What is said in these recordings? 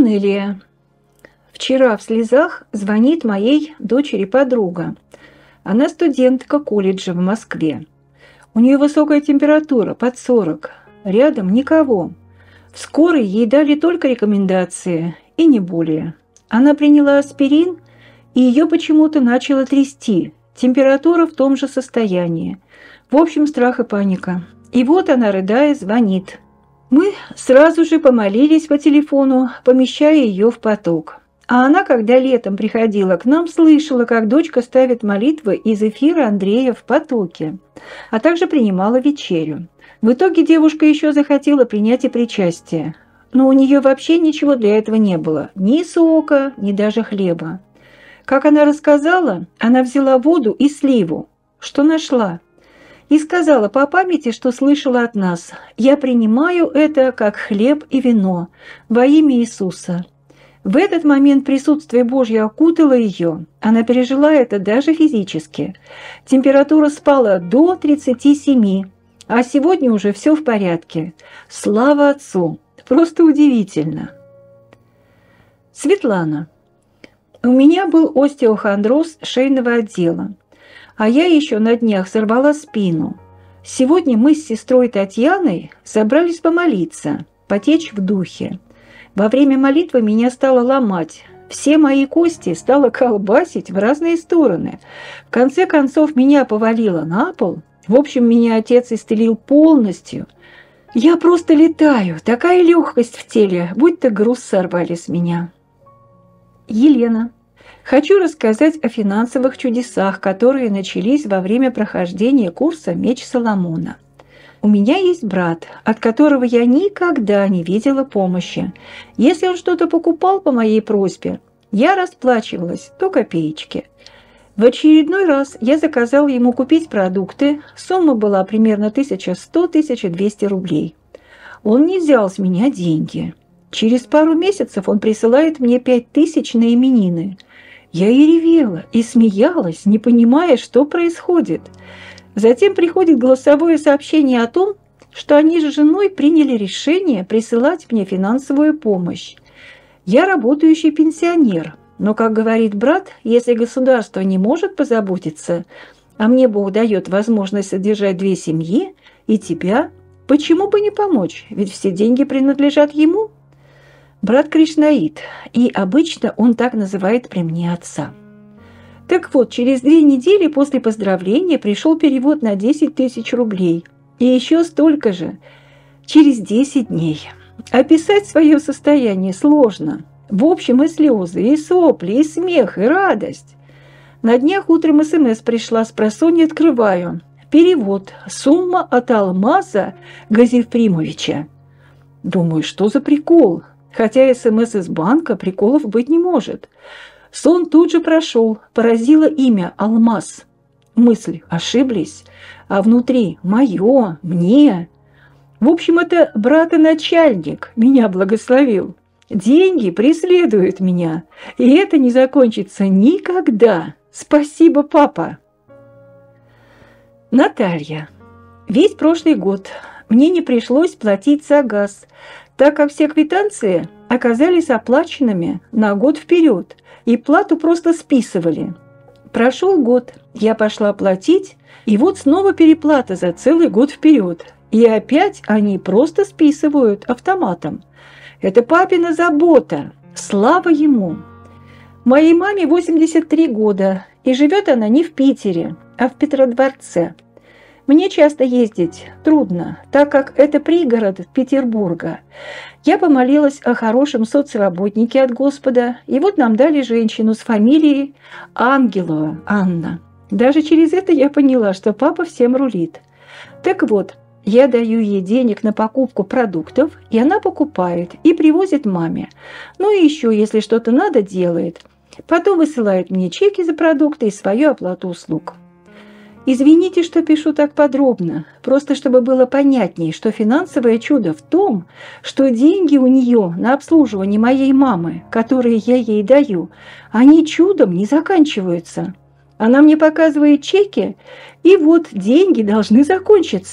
Корнелия. Вчера в слезах звонит моей дочери подруга. Она студентка колледжа в Москве. У нее высокая температура, под 40. Рядом никого. В скорой ей дали только рекомендации, и не более. Она приняла аспирин, и ее почему-то начало трясти. Температура в том же состоянии. В общем, страх и паника. И вот она, рыдая, звонит. Мы сразу же помолились по телефону, помещая ее в поток. А она, когда летом приходила к нам, слышала, как дочка ставит молитвы из эфира Андрея в потоке, а также принимала вечерю. В итоге девушка еще захотела принять и причастие, но у нее вообще ничего для этого не было, ни сока, ни даже хлеба. Как она рассказала, она взяла воду и сливу, что нашла, и сказала по памяти, что слышала от нас: «Я принимаю это как хлеб и вино во имя Иисуса». В этот момент присутствие Божье окутало ее. Она пережила это даже физически. Температура спала до 37, а сегодня уже все в порядке. Слава Отцу! Просто удивительно. Светлана. У меня был остеохондроз шейного отдела, а я еще на днях сорвала спину. Сегодня мы с сестрой Татьяной собрались помолиться, потечь в духе. Во время молитвы меня стало ломать. Все мои кости стало колбасить в разные стороны. В конце концов, меня повалило на пол. В общем, меня отец исцелил полностью. Я просто летаю. Такая легкость в теле, будто груз сорвали с меня. Елена. Хочу рассказать о финансовых чудесах, которые начались во время прохождения курса «Меч Соломона». У меня есть брат, от которого я никогда не видела помощи. Если он что-то покупал по моей просьбе, я расплачивалась до копеечки. В очередной раз я заказала ему купить продукты, сумма была примерно 1100-1200 рублей. Он не взял с меня деньги. Через пару месяцев он присылает мне 5000 на именины. Я и ревела, и смеялась, не понимая, что происходит. Затем приходит голосовое сообщение о том, что они с женой приняли решение присылать мне финансовую помощь. Я работающий пенсионер, но, как говорит брат, если государство не может позаботиться, а мне Бог дает возможность содержать 2 семьи и тебя, почему бы не помочь, ведь все деньги принадлежат ему? Брат кришнаит, и обычно он так называет при мне отца. Так вот, через 2 недели после поздравления пришел перевод на 10 000 рублей. И еще столько же через 10 дней. Описать свое состояние сложно. В общем, и слезы, и сопли, и смех, и радость. На днях утром СМС пришла, спросонья открываю. Перевод. Сумма от Алмаза Газифримовича. Думаю, что за прикол? Хотя СМС из банка, приколов быть не может. Сон тут же прошел, поразило имя Алмаз. Мысль: ошиблись, а внутри мое, мне. В общем, это брат-начальник меня благословил. Деньги преследуют меня, и это не закончится никогда. Спасибо, папа. Наталья. Весь прошлый год мне не пришлось платить за газ, так как все квитанции оказались оплаченными на год вперед, и плату просто списывали. Прошел год, я пошла платить, и вот снова переплата за целый год вперед. И опять они просто списывают автоматом. Это папина забота, слава ему. Моей маме 83 года, и живет она не в Питере, а в Петродворце. Мне часто ездить трудно, так как это пригород Петербурга. Я помолилась о хорошем соцработнике от Господа, и вот нам дали женщину с фамилией Ангелова Анна. Даже через это я поняла, что папа всем рулит. Так вот, я даю ей денег на покупку продуктов, и она покупает и привозит маме. Ну и еще, если что-то надо, делает. Потом высылает мне чеки за продукты и свою оплату услуг. Извините, что пишу так подробно, просто чтобы было понятнее, что финансовое чудо в том, что деньги у нее на обслуживание моей мамы, которые я ей даю, они чудом не заканчиваются. Она мне показывает чеки, и вот деньги должны закончиться.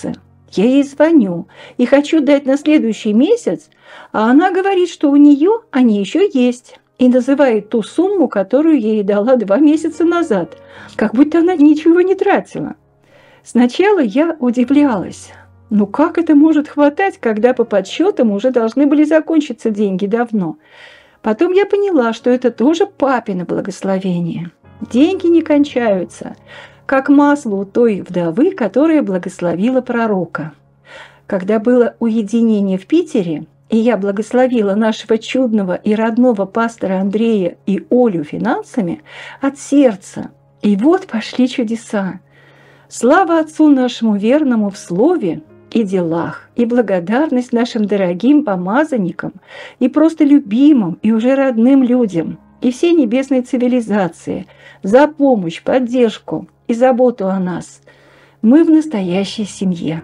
Я ей звоню и хочу дать на следующий месяц, а она говорит, что у нее они еще есть, и называет ту сумму, которую я ей дала 2 месяца назад, как будто она ничего не тратила. Сначала я удивлялась. Ну как это может хватать, когда по подсчетам уже должны были закончиться деньги давно? Потом я поняла, что это тоже папино благословение. Деньги не кончаются, как масло у той вдовы, которая благословила пророка. Когда было уединение в Питере, и я благословила нашего чудного и родного пастора Андрея и Олю финансами от сердца, и вот пошли чудеса. Слава Отцу нашему верному в слове и делах, и благодарность нашим дорогим помазанникам, и просто любимым, и уже родным людям, и всей небесной цивилизации за помощь, поддержку и заботу о нас. Мы в настоящей семье.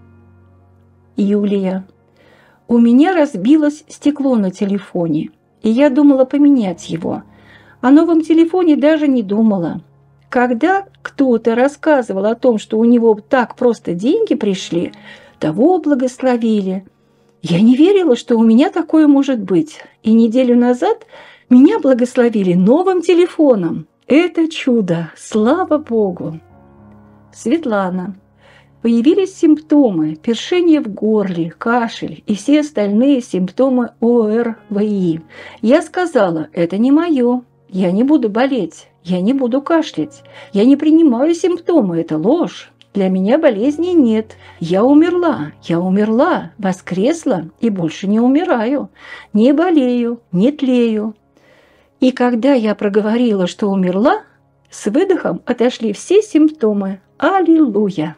Юлия. У меня разбилось стекло на телефоне, и я думала поменять его. О новом телефоне даже не думала. Когда кто-то рассказывал о том, что у него так просто деньги пришли, того благословили. Я не верила, что у меня такое может быть. И неделю назад меня благословили новым телефоном. Это чудо! Слава Богу! Светлана. Появились симптомы – першение в горле, кашель и все остальные симптомы ОРВИ. Я сказала, это не мое, я не буду болеть, я не буду кашлять, я не принимаю симптомы, это ложь. Для меня болезней нет, я умерла, воскресла и больше не умираю, не болею, не тлею. И когда я проговорила, что умерла, с выдохом отошли все симптомы. Аллилуйя!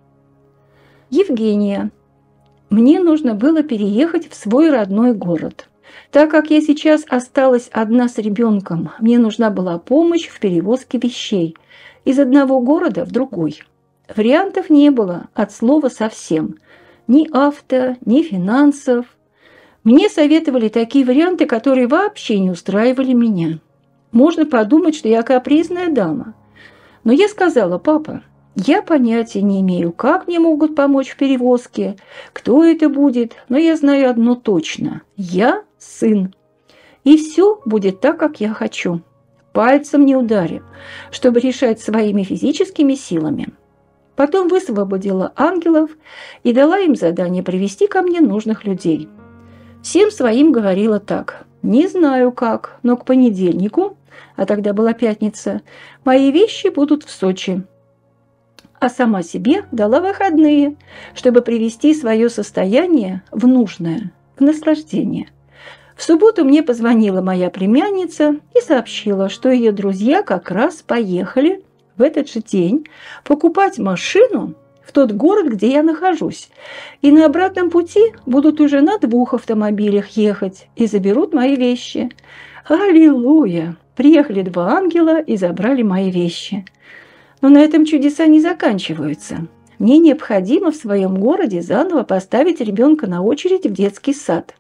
Евгения. Мне нужно было переехать в свой родной город. Так как я сейчас осталась одна с ребенком, мне нужна была помощь в перевозке вещей из одного города в другой. Вариантов не было от слова совсем. Ни авто, ни финансов. Мне советовали такие варианты, которые вообще не устраивали меня. Можно подумать, что я капризная дама. Но я сказала, папа, я понятия не имею, как мне могут помочь в перевозке, кто это будет, но я знаю одно точно – я сын. И все будет так, как я хочу. Пальцем не ударив, чтобы решать своими физическими силами. Потом высвободила ангелов и дала им задание привести ко мне нужных людей. Всем своим говорила так: не знаю как, но к понедельнику, а тогда была пятница, мои вещи будут в Сочи. А сама себе дала выходные, чтобы привести свое состояние в нужное, в наслаждение. В субботу мне позвонила моя племянница и сообщила, что ее друзья как раз поехали в этот же день покупать машину в тот город, где я нахожусь, и на обратном пути будут уже на 2 автомобилях ехать и заберут мои вещи. Аллилуйя! Приехали 2 ангела и забрали мои вещи. Но на этом чудеса не заканчиваются. Мне необходимо в своем городе заново поставить ребенка на очередь в детский сад.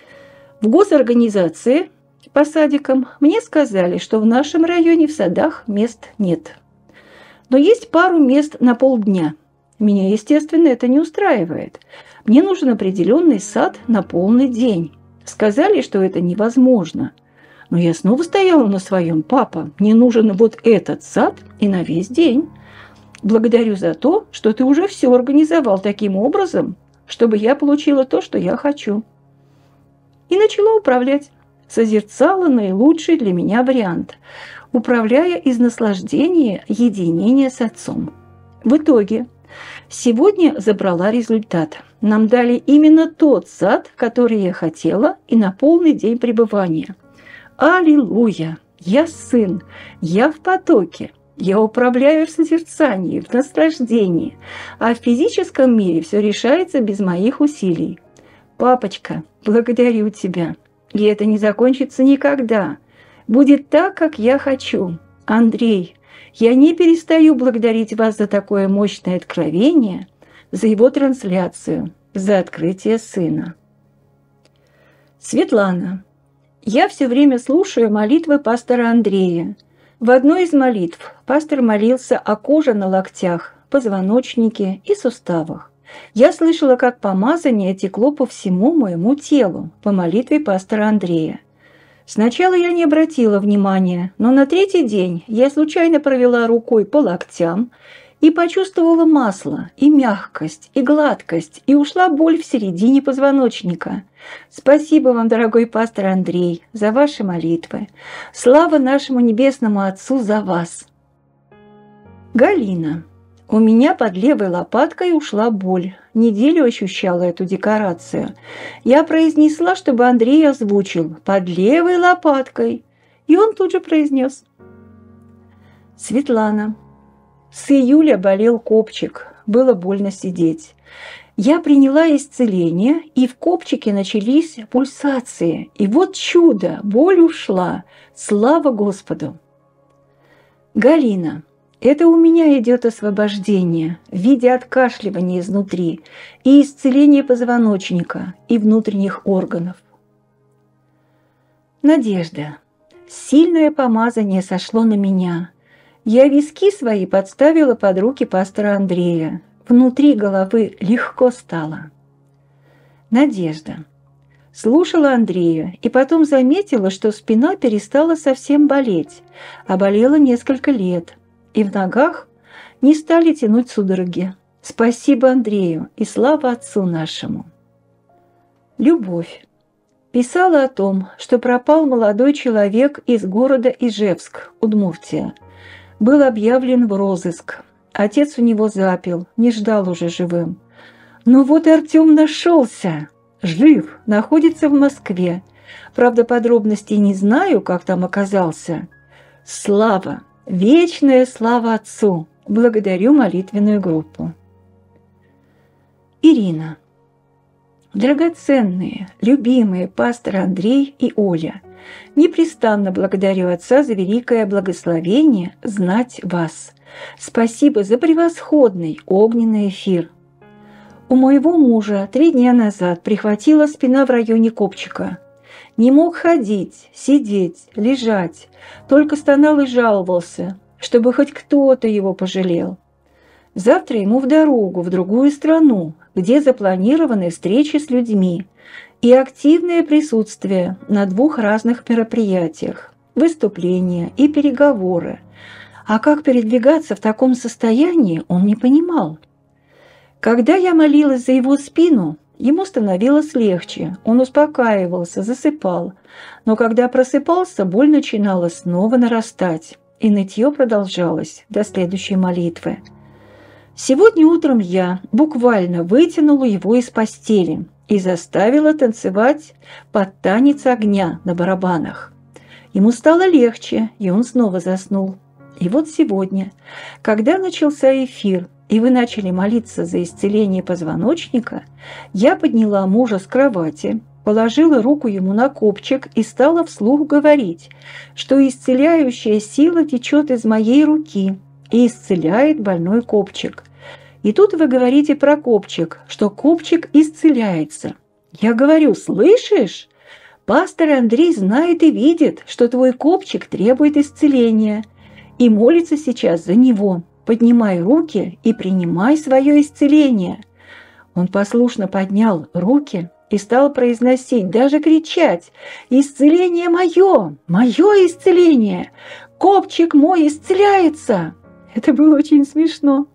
В госорганизации по садикам мне сказали, что в нашем районе в садах мест нет. Но есть пару мест на полдня. Меня, естественно, это не устраивает. Мне нужен определенный сад на полный день. Сказали, что это невозможно. Но я снова стояла на своем. Папа, мне нужен вот этот сад и на весь день. Благодарю за то, что ты уже все организовал таким образом, чтобы я получила то, что я хочу. И начала управлять. Созерцала наилучший для меня вариант, управляя из наслаждения единения с Отцом. В итоге сегодня забрала результат. Нам дали именно тот сад, который я хотела, и на полный день пребывания. Аллилуйя! Я сын, я в потоке, я управляю в созерцании, в наслаждении, а в физическом мире все решается без моих усилий. Папочка, благодарю тебя, и это не закончится никогда. Будет так, как я хочу. Андрей, я не перестаю благодарить вас за такое мощное откровение, за его трансляцию, за открытие сына. Светлана. Я все время слушаю молитвы пастора Андрея. В одной из молитв пастор молился о коже на локтях, позвоночнике и суставах. Я слышала, как помазание текло по всему моему телу по молитве пастора Андрея. Сначала я не обратила внимания, но на третий день я случайно провела рукой по локтям и почувствовала масло, и мягкость, и гладкость, и ушла боль в середине позвоночника. Спасибо вам, дорогой пастор Андрей, за ваши молитвы. Слава нашему Небесному Отцу за вас. Галина. У меня под левой лопаткой ушла боль. Неделю ощущала эту декорацию. Я произнесла, чтобы Андрей озвучил «под левой лопаткой». И он тут же произнес. Светлана. С июля болел копчик. Было больно сидеть. Я приняла исцеление, и в копчике начались пульсации. И вот чудо, боль ушла. Слава Господу. Галина. Это у меня идет освобождение в виде откашливания изнутри и исцеления позвоночника и внутренних органов. Надежда. Сильное помазание сошло на меня. Я виски свои подставила под руки пастора Андрея. Внутри головы легко стало. Надежда. Слушала Андрея и потом заметила, что спина перестала совсем болеть, а болела несколько лет. И в ногах не стали тянуть судороги. Спасибо Андрею и слава Отцу нашему. Любовь. Писала о том, что пропал молодой человек из города Ижевск, Удмуртия. Был объявлен в розыск. Отец у него запил, не ждал уже живым. Но вот и Артем нашелся. Жив, находится в Москве. Правда, подробностей не знаю, как там оказался. Слава! Вечная слава Отцу! Благодарю молитвенную группу. Ирина. Драгоценные, любимые пастор Андрей и Оля, непрестанно благодарю Отца за великое благословение знать вас. Спасибо за превосходный огненный эфир. У моего мужа 3 дня назад прихватила спина в районе копчика. Не мог ходить, сидеть, лежать, только стонал и жаловался, чтобы хоть кто-то его пожалел. Завтра ему в дорогу, в другую страну, где запланированы встречи с людьми и активное присутствие на 2 разных мероприятиях, выступления и переговоры. А как передвигаться в таком состоянии, он не понимал. Когда я молилась за его спину, ему становилось легче, он успокаивался, засыпал. Но когда просыпался, боль начинала снова нарастать, и нытье продолжалось до следующей молитвы. Сегодня утром я буквально вытянула его из постели и заставила танцевать под танец огня на барабанах. Ему стало легче, и он снова заснул. И вот сегодня, когда начался эфир, и вы начали молиться за исцеление позвоночника, я подняла мужа с кровати, положила руку ему на копчик и стала вслух говорить, что исцеляющая сила течет из моей руки и исцеляет больной копчик. И тут вы говорите про копчик, что копчик исцеляется. Я говорю, слышишь? Пастор Андрей знает и видит, что твой копчик требует исцеления, и молится сейчас за него. Поднимай руки и принимай свое исцеление. Он послушно поднял руки и стал произносить, даже кричать: «Исцеление мое! Мое исцеление! Копчик мой исцеляется!» Это было очень смешно.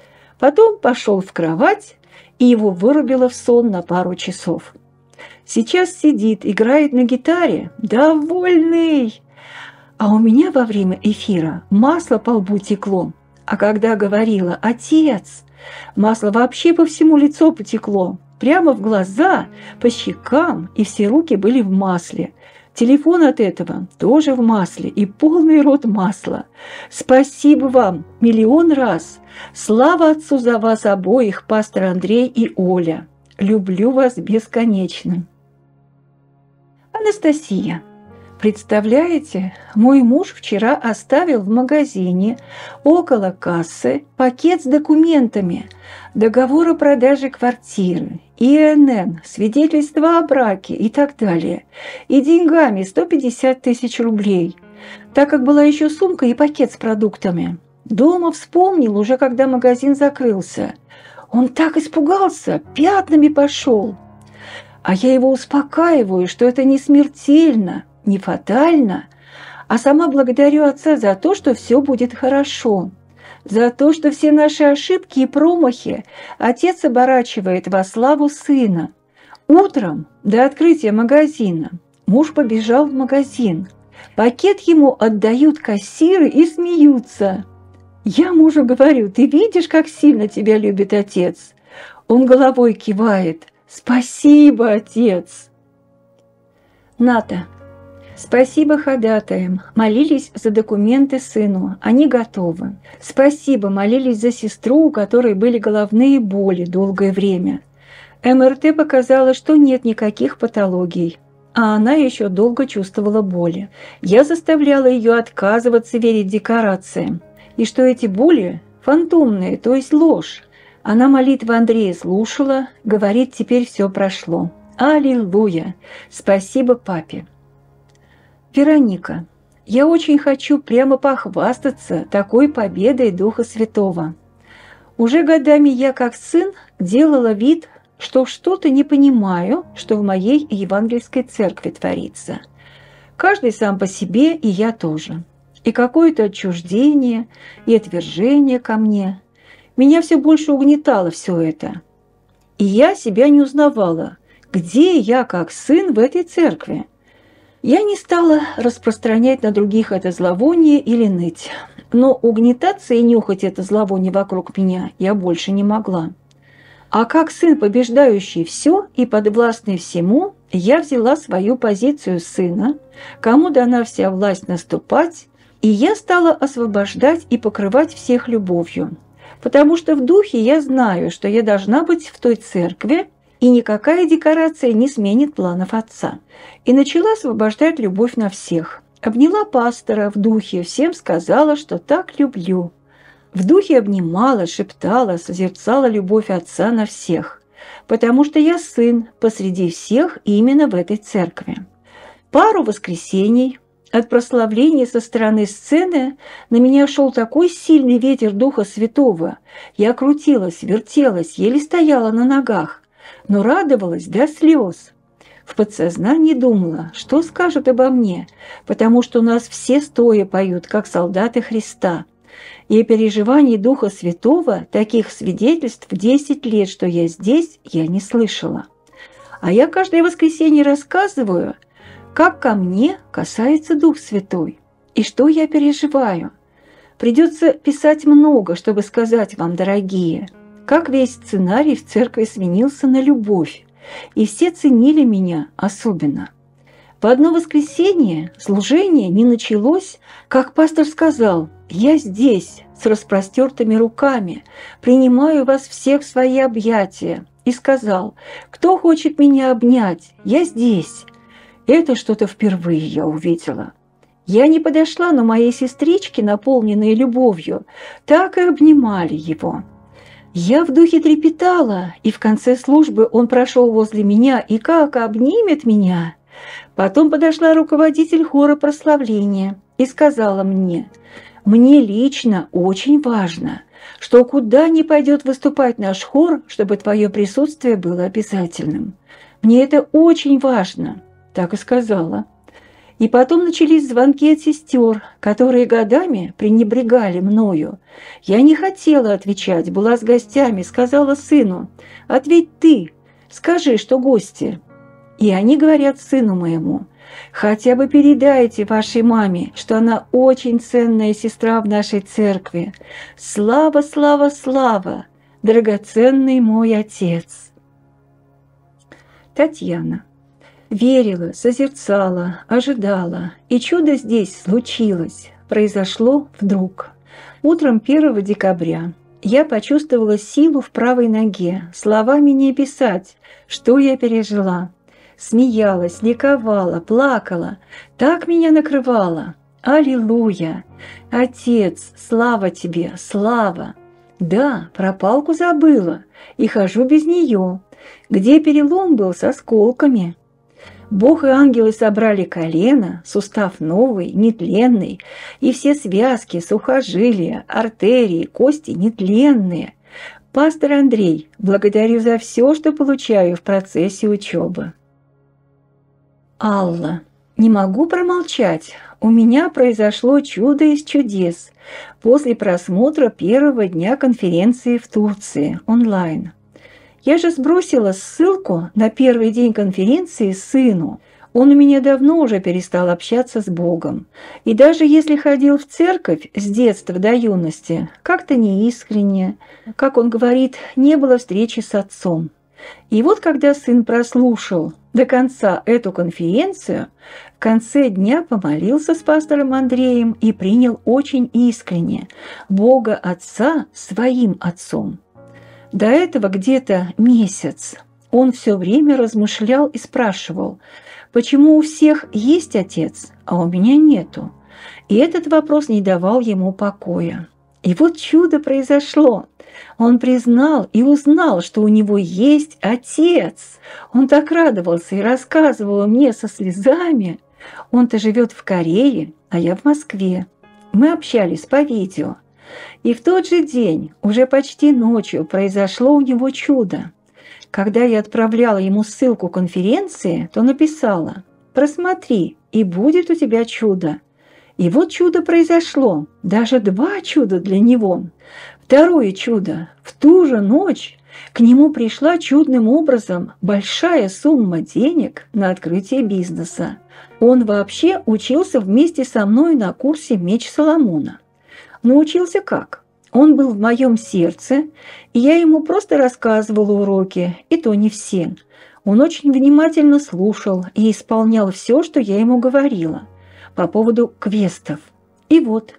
Потом пошел в кровать, и его вырубило в сон на пару часов. Сейчас сидит, играет на гитаре, довольный. А у меня во время эфира масло по лбу текло. А когда говорила «Отец», масло вообще по всему лицу потекло, прямо в глаза, по щекам, и все руки были в масле. Телефон от этого тоже в масле и полный рот масла. Спасибо вам 1 000 000 раз. Слава Отцу за вас обоих, пастор Андрей и Оля. Люблю вас бесконечно. Анастасия. Представляете, мой муж вчера оставил в магазине около кассы пакет с документами, договор о продаже квартиры, ИНН, свидетельство о браке и так далее, и деньгами 150 000 рублей, так как была еще сумка и пакет с продуктами. Дома вспомнил уже, когда магазин закрылся. Он так испугался, пятнами пошел. А я его успокаиваю, что это не смертельно, не фатально, а сама благодарю отца за то, что все будет хорошо, за то, что все наши ошибки и промахи отец оборачивает во славу сына. Утром, до открытия магазина, муж побежал в магазин. Пакет ему отдают кассиры и смеются. Я мужу говорю: ты видишь, как сильно тебя любит отец? Он головой кивает: спасибо, отец. Ната. Спасибо ходатаям. Молились за документы сыну. Они готовы. Спасибо, молились за сестру, у которой были головные боли долгое время. МРТ показала, что нет никаких патологий, а она еще долго чувствовала боли. Я заставляла ее отказываться верить декорациям, и что эти боли фантомные, то есть ложь. Она молитвы Андрея слушала, говорит, теперь все прошло. Аллилуйя! Спасибо папе. Вероника, я очень хочу прямо похвастаться такой победой Духа Святого. Уже годами я, как сын, делала вид, что что-то не понимаю, что в моей евангельской церкви творится. Каждый сам по себе, и я тоже. И какое-то отчуждение, и отвержение ко мне. Меня все больше угнетало все это. И я себя не узнавала, где я, как сын, в этой церкви. Я не стала распространять на других это зловоние или ныть, но угнетаться и нюхать это зловоние вокруг меня я больше не могла. А как сын, побеждающий все и подвластный всему, я взяла свою позицию сына, кому дана вся власть наступать, и я стала освобождать и покрывать всех любовью, потому что в духе я знаю, что я должна быть в той церкви, и никакая декорация не сменит планов отца. И начала освобождать любовь на всех. Обняла пастора в духе, всем сказала, что так люблю. В духе обнимала, шептала, созерцала любовь отца на всех, потому что я сын посреди всех именно в этой церкви. Пару воскресений от прославления со стороны сцены на меня шел такой сильный ветер Духа Святого. Я крутилась, вертелась, еле стояла на ногах, но радовалась до слез. В подсознании думала, что скажут обо мне, потому что у нас все стоя поют, как солдаты Христа. И о переживании Духа Святого таких свидетельств 10 лет, что я здесь, я не слышала. А я каждое воскресенье рассказываю, как ко мне касается Дух Святой и что я переживаю. Придется писать много, чтобы сказать вам, дорогие, как весь сценарий в церкви сменился на любовь, и все ценили меня особенно. В одно воскресенье служение не началось, как пастор сказал: «Я здесь, с распростертыми руками, принимаю вас всех в свои объятия», и сказал: «Кто хочет меня обнять? Я здесь». Это что-то впервые я увидела. Я не подошла, но мои сестрички, наполненные любовью, так и обнимали его. Я в духе трепетала, и в конце службы он прошел возле меня и как обнимет меня. Потом подошла руководитель хора прославления и сказала мне: «Мне лично очень важно, что куда ни пойдет выступать наш хор, чтобы твое присутствие было обязательным. Мне это очень важно», так и сказала. И потом начались звонки от сестер, которые годами пренебрегали мною. Я не хотела отвечать, была с гостями, сказала сыну: «Ответь ты, скажи, что гости». И они говорят сыну моему: «Хотя бы передайте вашей маме, что она очень ценная сестра в нашей церкви. Слава, слава, слава, драгоценный мой отец». Татьяна. Верила, созерцала, ожидала, и чудо здесь случилось, произошло вдруг. Утром 1 декабря я почувствовала силу в правой ноге, словами не описать, что я пережила. Смеялась, ликовала, плакала, так меня накрывало. Аллилуйя! Отец, слава тебе, слава! Да, про палку забыла и хожу без нее, где перелом был с осколками. Бог и ангелы собрали колено, сустав новый, нетленный, и все связки, сухожилия, артерии, кости нетленные. Пастор Андрей, благодарю за все, что получаю в процессе учебы. Алла, не могу промолчать. У меня произошло чудо из чудес после просмотра первого дня конференции в Турции онлайн. Я же сбросила ссылку на первый день конференции сыну. Он у меня давно уже перестал общаться с Богом. И даже если ходил в церковь с детства до юности, как-то неискренне, как он говорит, не было встречи с отцом. И вот когда сын прослушал до конца эту конференцию, в конце дня помолился с пастором Андреем и принял очень искренне Бога Отца своим Отцом. До этого где-то месяц он все время размышлял и спрашивал, почему у всех есть отец, а у меня нету. И этот вопрос не давал ему покоя. И вот чудо произошло. Он признал и узнал, что у него есть отец. Он так радовался и рассказывал мне со слезами. Он-то живет в Корее, а я в Москве. Мы общались по видео. И в тот же день, уже почти ночью, произошло у него чудо. Когда я отправляла ему ссылку конференции, то написала: «Просмотри, и будет у тебя чудо». И вот чудо произошло, даже 2 чуда для него. Второе чудо. В ту же ночь к нему пришла чудным образом большая сумма денег на открытие бизнеса. Он вообще учился вместе со мной на курсе «Меч Соломона». Но учился как? Он был в моем сердце, и я ему просто рассказывала уроки, и то не все. Он очень внимательно слушал и исполнял все, что я ему говорила по поводу квестов. И вот,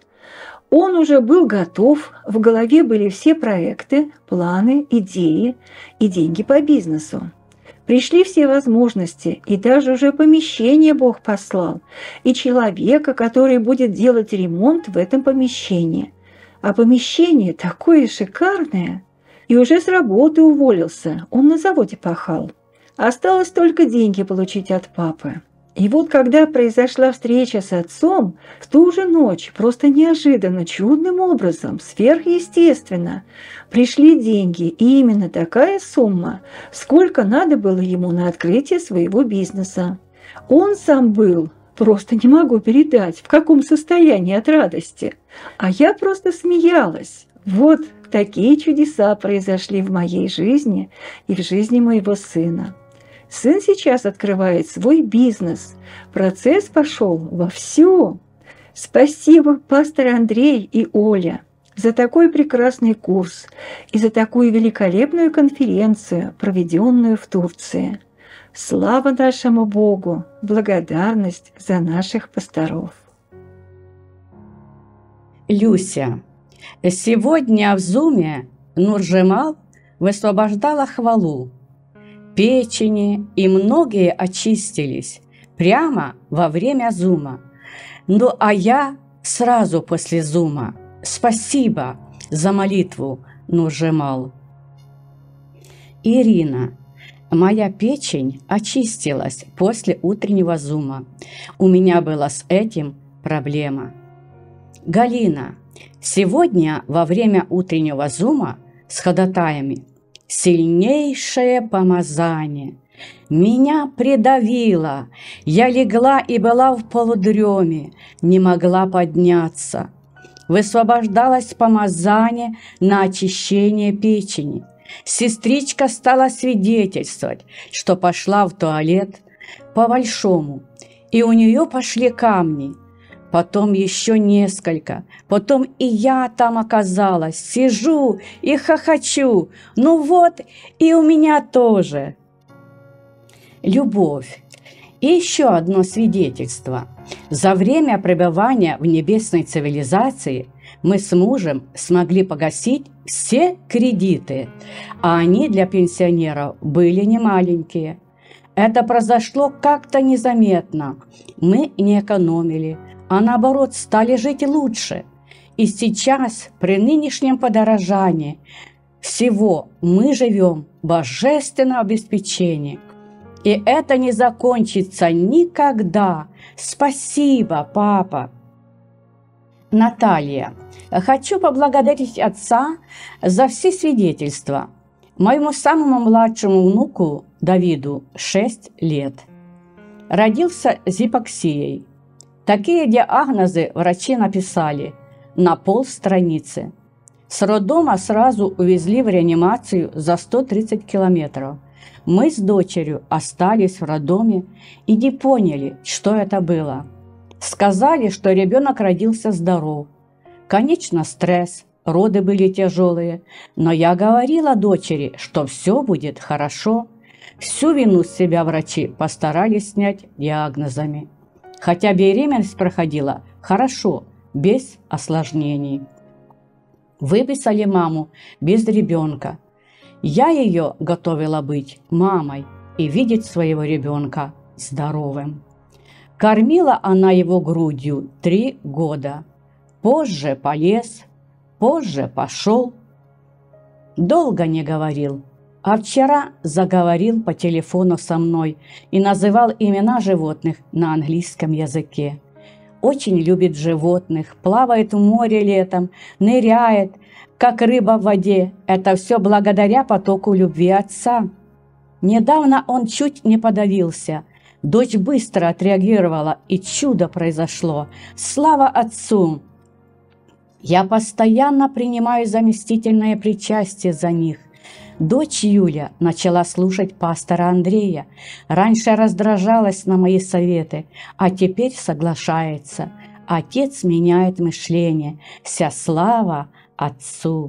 он уже был готов, в голове были все проекты, планы, идеи и деньги по бизнесу. Пришли все возможности, и даже уже помещение Бог послал, и человека, который будет делать ремонт в этом помещении. А помещение такое шикарное. И уже с работы уволился, он на заводе пахал. Осталось только деньги получить от папы. И вот когда произошла встреча с отцом, в ту же ночь, просто неожиданно, чудным образом, сверхъестественно, пришли деньги, и именно такая сумма, сколько надо было ему на открытие своего бизнеса. Он сам был, просто не могу передать, в каком состоянии от радости. А я просто смеялась. Вот такие чудеса произошли в моей жизни и в жизни моего сына. Сын сейчас открывает свой бизнес. Процесс пошел вовсю. Спасибо, пастор Андрей и Оля, за такой прекрасный курс и за такую великолепную конференцию, проведенную в Турции. Слава нашему Богу, благодарность за наших пасторов. Люся, сегодня в Зуме Нуржемал высвобождала хвалу. Печени и многие очистились прямо во время Зума. Ну а я сразу после Зума. Спасибо за молитву, Нуржемал. Ирина, моя печень очистилась после утреннего Зума. У меня была с этим проблема. Галина, сегодня во время утреннего Зума с ходатаями сильнейшее помазание. Меня придавило. Я легла и была в полудреме, не могла подняться. Высвобождалось помазание на очищение печени. Сестричка стала свидетельствовать, что пошла в туалет по-большому, и у нее пошли камни. Потом еще несколько. Потом и я там оказалась. Сижу и хохочу. Ну вот, и у меня тоже. Любовь. И еще одно свидетельство. За время пребывания в небесной цивилизации мы с мужем смогли погасить все кредиты, а они для пенсионеров были немаленькие. Это произошло как-то незаметно. Мы не экономили, а наоборот стали жить лучше. И сейчас, при нынешнем подорожании всего, мы живем в божественном обеспечении. И это не закончится никогда. Спасибо, папа. Наталья. Хочу поблагодарить отца за все свидетельства. Моему самому младшему внуку Давиду 6 лет. Родился с гипоксией. Такие диагнозы врачи написали на полстраницы. С роддома сразу увезли в реанимацию за 130 километров. Мы с дочерью остались в роддоме и не поняли, что это было. Сказали, что ребенок родился здоров. Конечно, стресс, роды были тяжелые, но я говорила дочери, что все будет хорошо. Всю вину с себя врачи постарались снять диагнозами. Хотя беременность проходила хорошо, без осложнений. Выписали маму без ребенка. Я ее готовила быть мамой и видеть своего ребенка здоровым. Кормила она его грудью 3 года. Позже полез, позже пошел. Долго не говорил, а вчера заговорил по телефону со мной и называл имена животных на английском языке. Очень любит животных, плавает в море летом, ныряет, как рыба в воде. Это все благодаря потоку любви отца. Недавно он чуть не подавился. Дочь быстро отреагировала, и чудо произошло. Слава отцу! Я постоянно принимаю заместительное причастие за них. Дочь Юля начала слушать пастора Андрея. Раньше раздражалась на мои советы, а теперь соглашается. Отец меняет мышление. Вся слава отцу.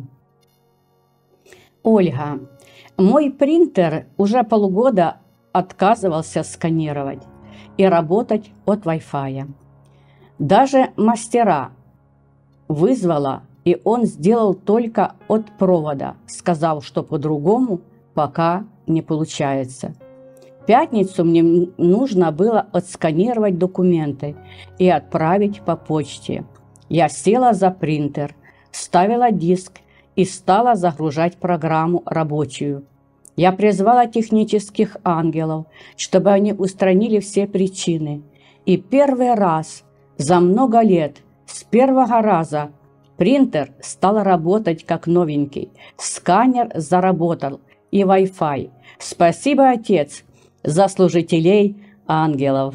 Ольга. Мой принтер уже полгода отказывался сканировать и работать от Wi-Fi. Даже мастера вызвала, и он сделал только от провода, сказал, что по-другому пока не получается. В пятницу мне нужно было отсканировать документы и отправить по почте. Я села за принтер, вставила диск и стала загружать программу рабочую. Я призвала технических ангелов, чтобы они устранили все причины. И первый раз за много лет, с первого раза, принтер стал работать как новенький. Сканер заработал и Wi-Fi. Спасибо, Отец, за служителей ангелов.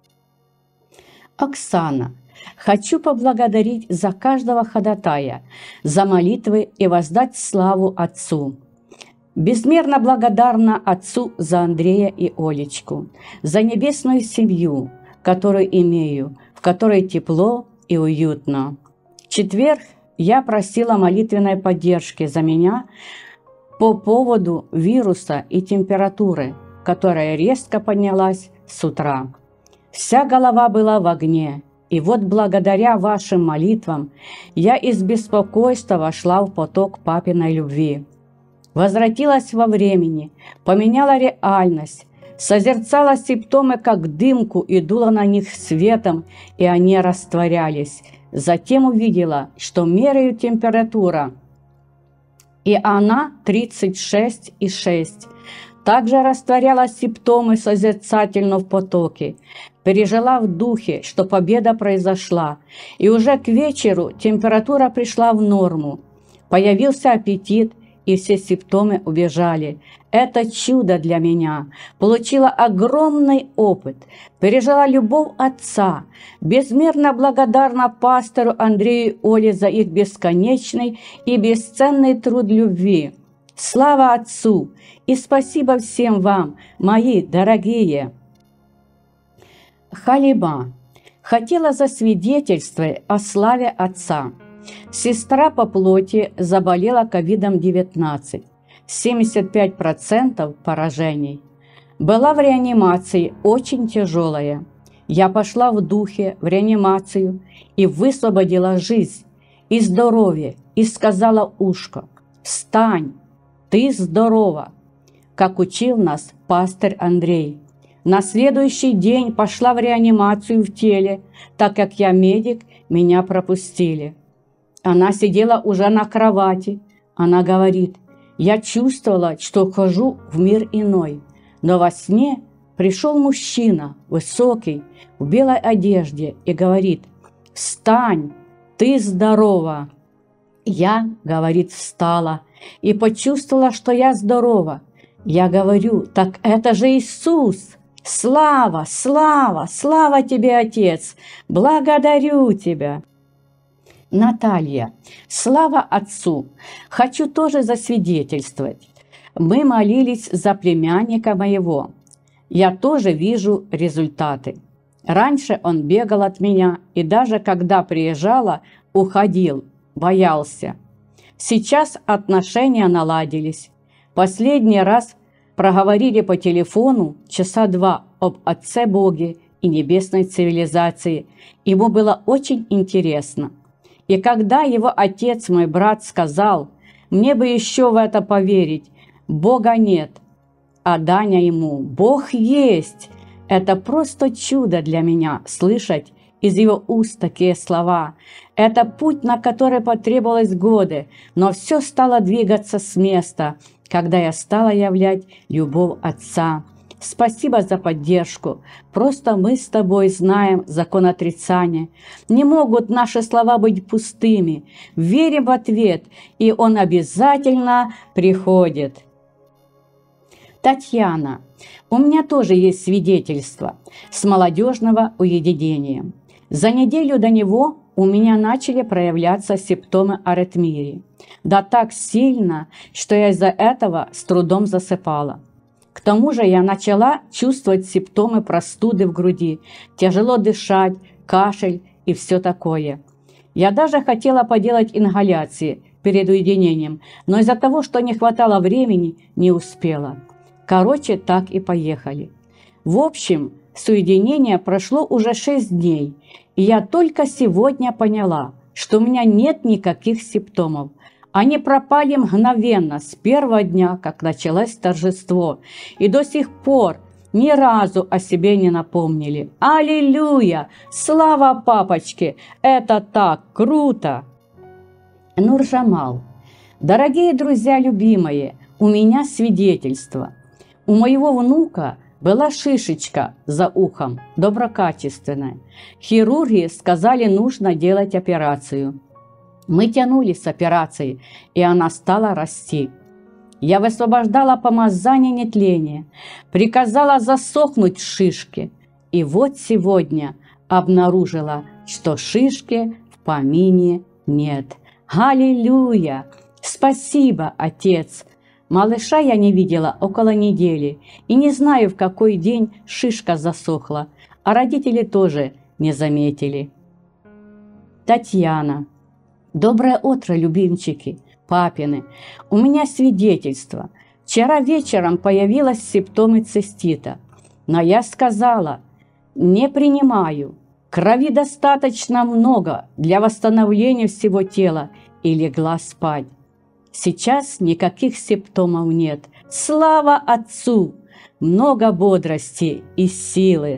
Оксана. Хочу поблагодарить за каждого ходатая, за молитвы и воздать славу Отцу. Безмерно благодарна Отцу за Андрея и Олечку, за небесную семью, которую имею, в которой тепло и уютно. В четверг я просила молитвенной поддержки за меня по поводу вируса и температуры, которая резко поднялась с утра. Вся голова была в огне, и вот благодаря вашим молитвам я из беспокойства вошла в поток папиной любви. Возвратилась во времени, поменяла реальность, созерцала симптомы как дымку и дула на них светом, и они растворялись. Затем увидела, что меряю температуру, и она 36,6. Также растворяла симптомы созерцательно в потоке. Пережила в духе, что победа произошла, и уже к вечеру температура пришла в норму. Появился аппетит, и все симптомы убежали. Это чудо для меня. Получила огромный опыт, пережила любовь Отца, безмерно благодарна пастору Андрею и Оле за их бесконечный и бесценный труд любви. Слава Отцу и спасибо всем вам, мои дорогие. Халима. Хотела засвидетельствовать о славе Отца. Сестра по плоти заболела COVID-19, 75% поражений. Была в реанимации очень тяжелая. Я пошла в духе в реанимацию и высвободила жизнь и здоровье и сказала ушко: «Встань, ты здорова», как учил нас пастырь Андрей. На следующий день пошла в реанимацию в теле, так как я медик, меня пропустили. Она сидела уже на кровати. Она говорит: «Я чувствовала, что хожу в мир иной, но во сне пришел мужчина, высокий, в белой одежде, и говорит: «Встань, ты здорова. Я, говорит, встала и почувствовала, что я здорова. Я говорю, так это же Иисус. Слава, слава, слава тебе, Отец. Благодарю тебя. Наталья, слава Отцу. Хочу тоже засвидетельствовать. Мы молились за племянника моего. Я тоже вижу результаты. Раньше он бегал от меня и даже когда приезжала, уходил, боялся. Сейчас отношения наладились. Последний раз проговорили по телефону часа 2 об Отце Боге и небесной цивилизации. Ему было очень интересно. И когда его отец, мой брат, сказал, мне бы еще в это поверить, Бога нет, а Даня ему, Бог есть. Это просто чудо для меня слышать из его уст такие слова. Это путь, на который потребовалось годы, но все стало двигаться с места, когда я стала являть любовь Отца. Спасибо за поддержку. Просто мы с тобой знаем закон отрицания. Не могут наши слова быть пустыми. Верим в ответ, и он обязательно приходит. Татьяна, у меня тоже есть свидетельство с молодежного уединения. За неделю до него у меня начали проявляться симптомы аритмии. Да так сильно, что я из-за этого с трудом засыпала. К тому же я начала чувствовать симптомы простуды в груди, тяжело дышать, кашель и все такое. Я даже хотела поделать ингаляции перед уединением, но из-за того, что не хватало времени, не успела. Короче, так и поехали. В общем, с уединения прошло уже 6 дней, и я только сегодня поняла, что у меня нет никаких симптомов. Они пропали мгновенно, с первого дня, как началось торжество, и до сих пор ни разу о себе не напомнили. Аллилуйя! Слава папочке! Это так круто! Нуржамал. Дорогие друзья любимые, у меня свидетельство. У моего внука была шишечка за ухом, доброкачественная. Хирурги сказали, нужно делать операцию. Мы тянули с операцией, и она стала расти. Я высвобождала помазание нетления, приказала засохнуть шишки. И вот сегодня обнаружила, что шишки в помине нет. Аллилуйя! Спасибо, Отец! Малыша я не видела около недели, и не знаю, в какой день шишка засохла, а родители тоже не заметили. Татьяна. Доброе утро, любимчики, папины. У меня свидетельство. Вчера вечером появились симптомы цистита, но я сказала, не принимаю. Крови достаточно много для восстановления всего тела и легла спать. Сейчас никаких симптомов нет. Слава Отцу! Много бодрости и силы.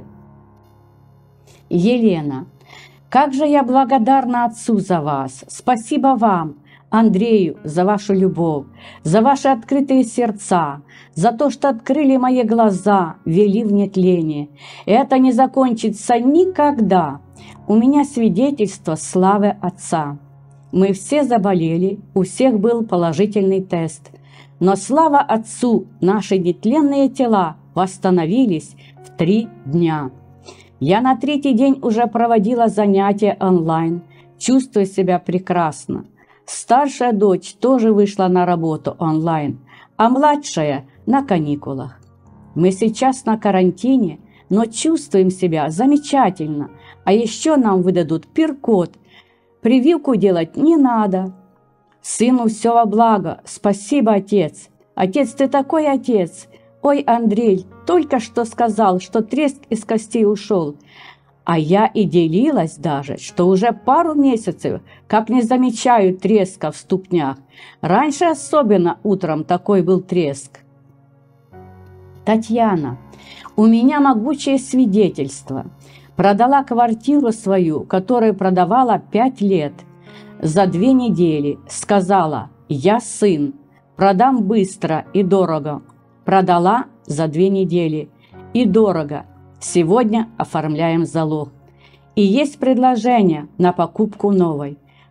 Елена. Как же я благодарна Отцу за вас! Спасибо вам, Андрею, за вашу любовь, за ваши открытые сердца, за то, что открыли мои глаза, вели в нетление. Это не закончится никогда. У меня свидетельство славы Отца. Мы все заболели, у всех был положительный тест. Но слава Отцу, наши нетленные тела восстановились в 3 дня. Я на 3-й день уже проводила занятия онлайн, чувствуя себя прекрасно. Старшая дочь тоже вышла на работу онлайн, а младшая на каникулах. Мы сейчас на карантине, но чувствуем себя замечательно, а еще нам выдадут пин-код. Прививку делать не надо. Сыну все во благо. Спасибо, Отец. Отец, ты такой Отец. Ой, Андрей, только что сказал, что треск из костей ушел. А я и делилась даже, что уже пару месяцев, как не замечаю треска в ступнях. Раньше особенно утром такой был треск. Татьяна, у меня могучее свидетельство. Продала квартиру свою, которую продавала 5 лет. За 2 недели сказала, я сын, продам быстро и дорого. Продала за 2 недели. И дорого. Сегодня оформляем залог. И есть предложение на покупку новой.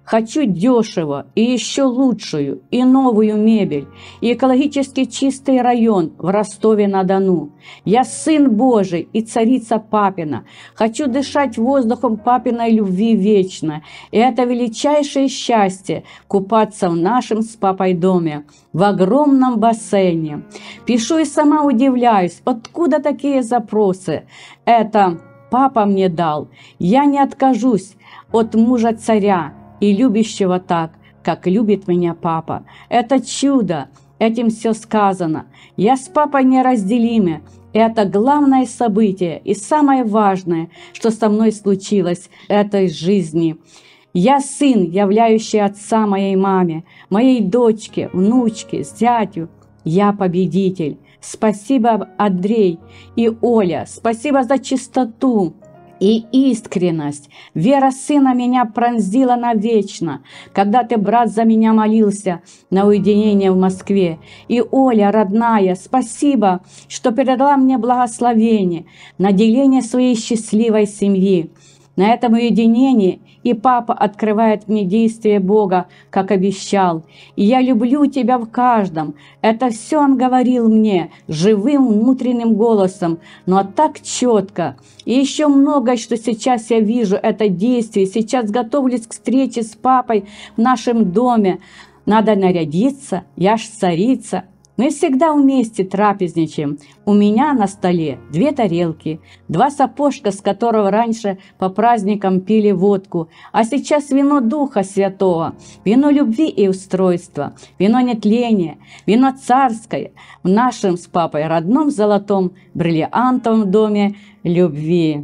Хочу дешево и еще лучшую, и новую мебель, и экологически чистый район в Ростове-на-Дону. Я сын Божий и царица папина. Хочу дышать воздухом папиной любви вечно. И это величайшее счастье – купаться в нашем с папой доме, в огромном бассейне. Пишу и сама удивляюсь, откуда такие запросы. Это папа мне дал. Я не откажусь от мужа царя и любящего так, как любит меня папа. Это чудо, этим все сказано. Я с папой неразделимы. Это главное событие и самое важное, что со мной случилось в этой жизни. Я сын, являющий отца моей маме, моей дочке, внучке, зятю. Я победитель. Спасибо, Андрей и Оля. Спасибо за чистоту и искренность. Вера сына меня пронзила навечно, когда ты, брат, за меня молился на уединение в Москве. И Оля, родная, спасибо, что передала мне благословение на деление своей счастливой семьи. На этом уединении и папа открывает мне действие Бога, как обещал. И я люблю тебя в каждом. Это все он говорил мне живым внутренним голосом, но так четко. И еще многое, что сейчас я вижу, это действие. Сейчас готовлюсь к встрече с папой в нашем доме. Надо нарядиться, я ж царица. Мы всегда вместе трапезничаем. У меня на столе 2 тарелки, 2 сапожка, с которого раньше по праздникам пили водку, а сейчас вино Духа Святого, вино любви и устройства, вино нетления, вино царское в нашем с папой родном золотом бриллиантовом доме любви.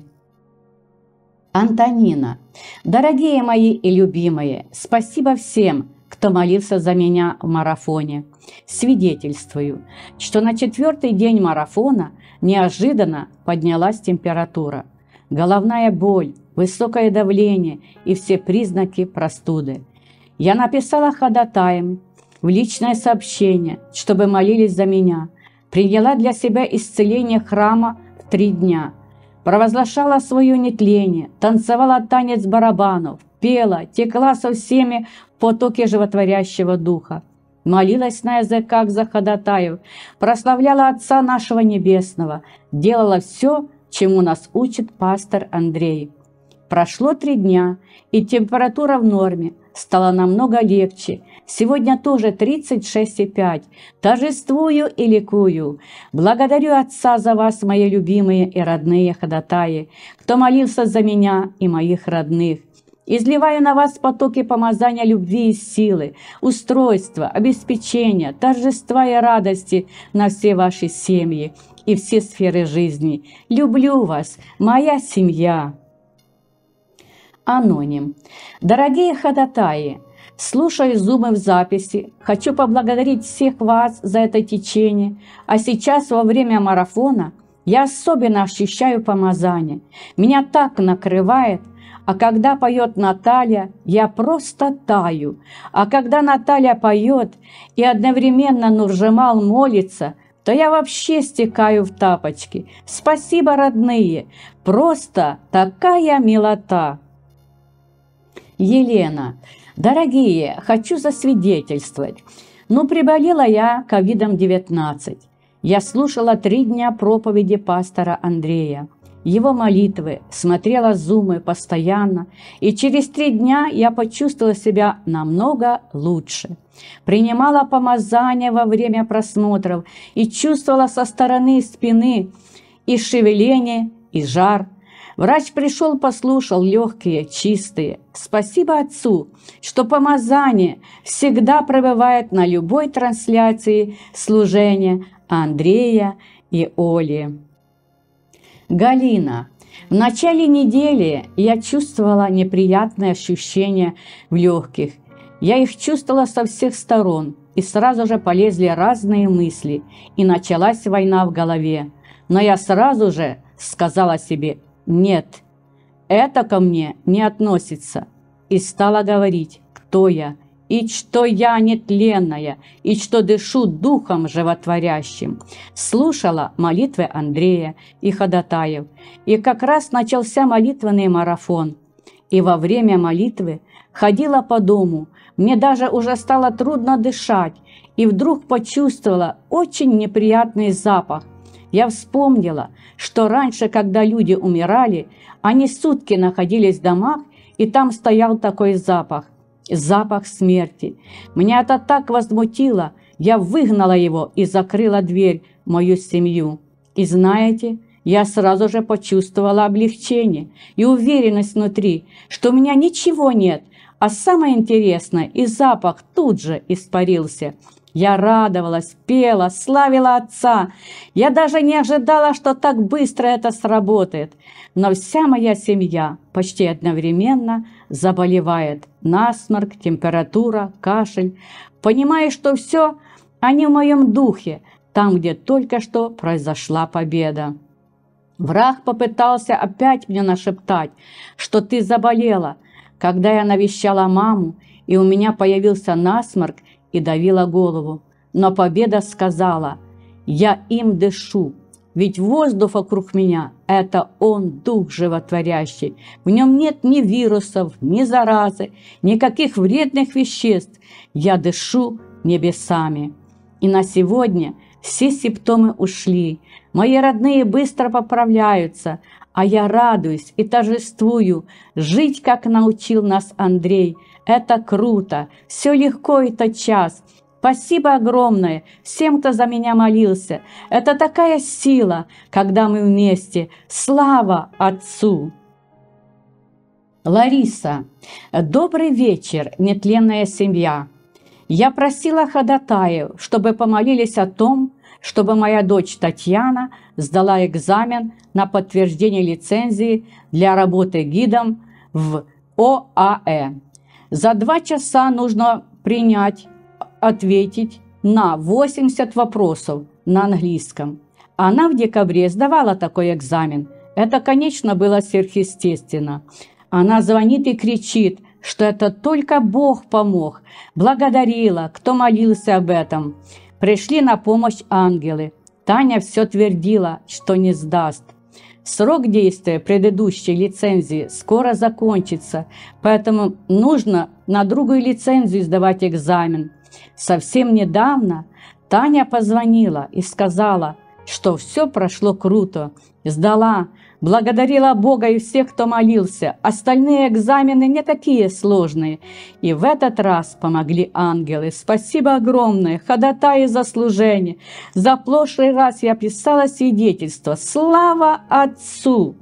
Антонина. Дорогие мои и любимые, спасибо всем, кто молился за меня в марафоне. Свидетельствую, что на 4-й день марафона неожиданно поднялась температура, головная боль, высокое давление и все признаки простуды. Я написала ходатаем в личное сообщение, чтобы молились за меня, приняла для себя исцеление храма в 3 дня, провозглашала свое нетление, танцевала танец барабанов, пела, текла со всеми в потоке животворящего духа, молилась на языках за ходатаев, прославляла Отца нашего Небесного, делала все, чему нас учит пастор Андрей. Прошло 3 дня, и температура в норме, стало намного легче. Сегодня тоже 36,5. Торжествую и ликую. Благодарю Отца за вас, мои любимые и родные ходатаи, кто молился за меня и моих родных. Изливаю на вас потоки помазания любви и силы, устройства, обеспечения, торжества и радости на все ваши семьи и все сферы жизни. Люблю вас, моя семья. Аноним. Дорогие ходатаи, слушаю зумы в записи, хочу поблагодарить всех вас за это течение, а сейчас во время марафона я особенно ощущаю помазание. Меня так накрывает. А когда поет Наталья, я просто таю. А когда Наталья поет и одновременно Нуржемал молится, то я вообще стекаю в тапочки. Спасибо, родные, просто такая милота. Елена. Дорогие, хочу засвидетельствовать. Приболела я ковидом-19. Я слушала 3 дня проповеди пастора Андрея, его молитвы, смотрела зумы постоянно, и через 3 дня я почувствовала себя намного лучше. Принимала помазание во время просмотров и чувствовала со стороны спины и шевеление, и жар. Врач пришел, послушал, легкие, чистые. Спасибо Отцу, что помазание всегда пребывает на любой трансляции служения Андрея и Оли. Галина. В начале недели я чувствовала неприятные ощущения в легких. Я их чувствовала со всех сторон, и сразу же полезли разные мысли, и началась война в голове. Но я сразу же сказала себе: «Нет, это ко мне не относится», и стала говорить, кто я, и что я нетленная, и что дышу духом животворящим. Слушала молитвы Андрея и ходатаев, и как раз начался молитвенный марафон. и во время молитвы ходила по дому. Мне даже уже стало трудно дышать, и вдруг почувствовала очень неприятный запах. Я вспомнила, что раньше, когда люди умирали, они сутки находились в домах, и там стоял такой запах – запах смерти. Меня это так возмутило, я выгнала его и закрыла дверь в мою семью. И знаете, я сразу же почувствовала облегчение и уверенность внутри, что у меня ничего нет, а самое интересное, и запах тут же испарился. Я радовалась, пела, славила Отца. Я даже не ожидала, что так быстро это сработает. Но вся моя семья почти одновременно заболевает. Насморк, температура, кашель. Понимаю, что все они в моем духе, там, где только что произошла победа. Враг попытался опять мне нашептать, что ты заболела. Когда я навещала маму, и у меня появился насморк, и давила голову. Но победа сказала: я им дышу, ведь воздух вокруг меня – это он, дух животворящий. В нем нет ни вирусов, ни заразы, никаких вредных веществ. Я дышу небесами. И на сегодня все симптомы ушли. Мои родные быстро поправляются, а я радуюсь и торжествую. Жить, как научил нас Андрей, это круто, все легко и тотчас. Спасибо огромное всем, кто за меня молился. Это такая сила, когда мы вместе. Слава Отцу! Лариса. Добрый вечер, нетленная семья. Я просила ходатаев, чтобы помолились о том, чтобы моя дочь Татьяна сдала экзамен на подтверждение лицензии для работы гидом в ОАЭ. За 2 часа нужно ответить на 80 вопросов на английском. Она в декабре сдавала такой экзамен. Это, конечно, было сверхъестественно. Она звонит и кричит, что это только Бог помог. Благодарила, кто молился об этом. Пришли на помощь ангелы. Таня все твердила, что не сдаст. Срок действия предыдущей лицензии скоро закончится, поэтому нужно на другую лицензию сдавать экзамен. Совсем недавно Таня позвонила и сказала, что все прошло круто. Сдала, благодарила Бога и всех, кто молился. Остальные экзамены не такие сложные. И в этот раз помогли ангелы. Спасибо огромное, ходатаи за служение. За прошлый раз я писала свидетельство. Слава Отцу!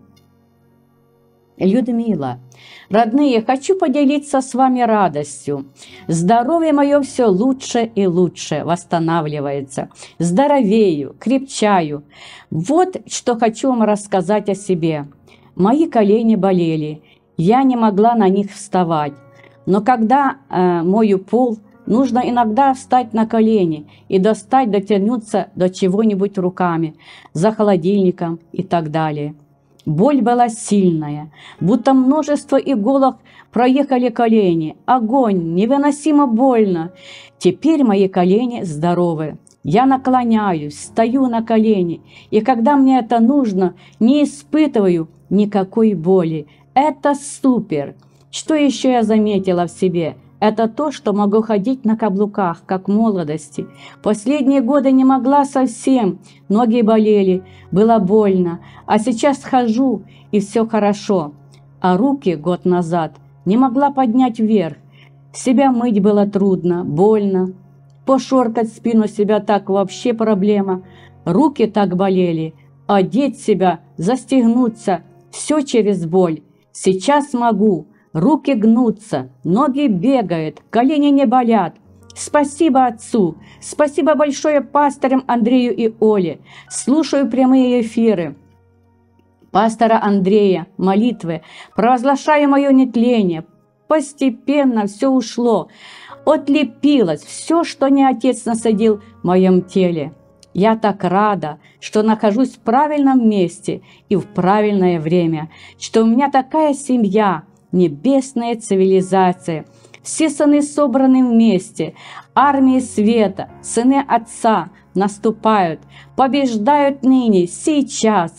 Людмила. Родные, хочу поделиться с вами радостью. Здоровье мое все лучше и лучше восстанавливается. Здоровею, крепчаю. Вот что хочу вам рассказать о себе. Мои колени болели. Я не могла на них вставать. Но когда мою пол, нужно иногда встать на колени и дотянуться до чего-нибудь руками, за холодильником и так далее. Боль была сильная, будто множество иголок проехали колени. Огонь, невыносимо больно. Теперь мои колени здоровы. Я наклоняюсь, стою на колени, и когда мне это нужно, не испытываю никакой боли. Это супер! Что еще я заметила в себе? Это то, что могу ходить на каблуках, как в молодости. Последние годы не могла совсем, ноги болели, было больно, а сейчас хожу, и все хорошо. А руки год назад не могла поднять вверх. Себя мыть было трудно, больно. Пошоркать спину себя так вообще проблема. Руки так болели, одеть себя, застегнуться, все через боль. Сейчас могу. Руки гнутся, ноги бегают, колени не болят. Спасибо Отцу, спасибо большое пасторам Андрею и Оле. Слушаю прямые эфиры пастора Андрея, молитвы, провозглашаю мое нетление. Постепенно все ушло, отлепилось все, что не Отец насадил в моем теле. Я так рада, что нахожусь в правильном месте и в правильное время, что у меня такая семья, небесная цивилизация. Все сыны собраны вместе, армии света, сыны Отца наступают, побеждают ныне, сейчас.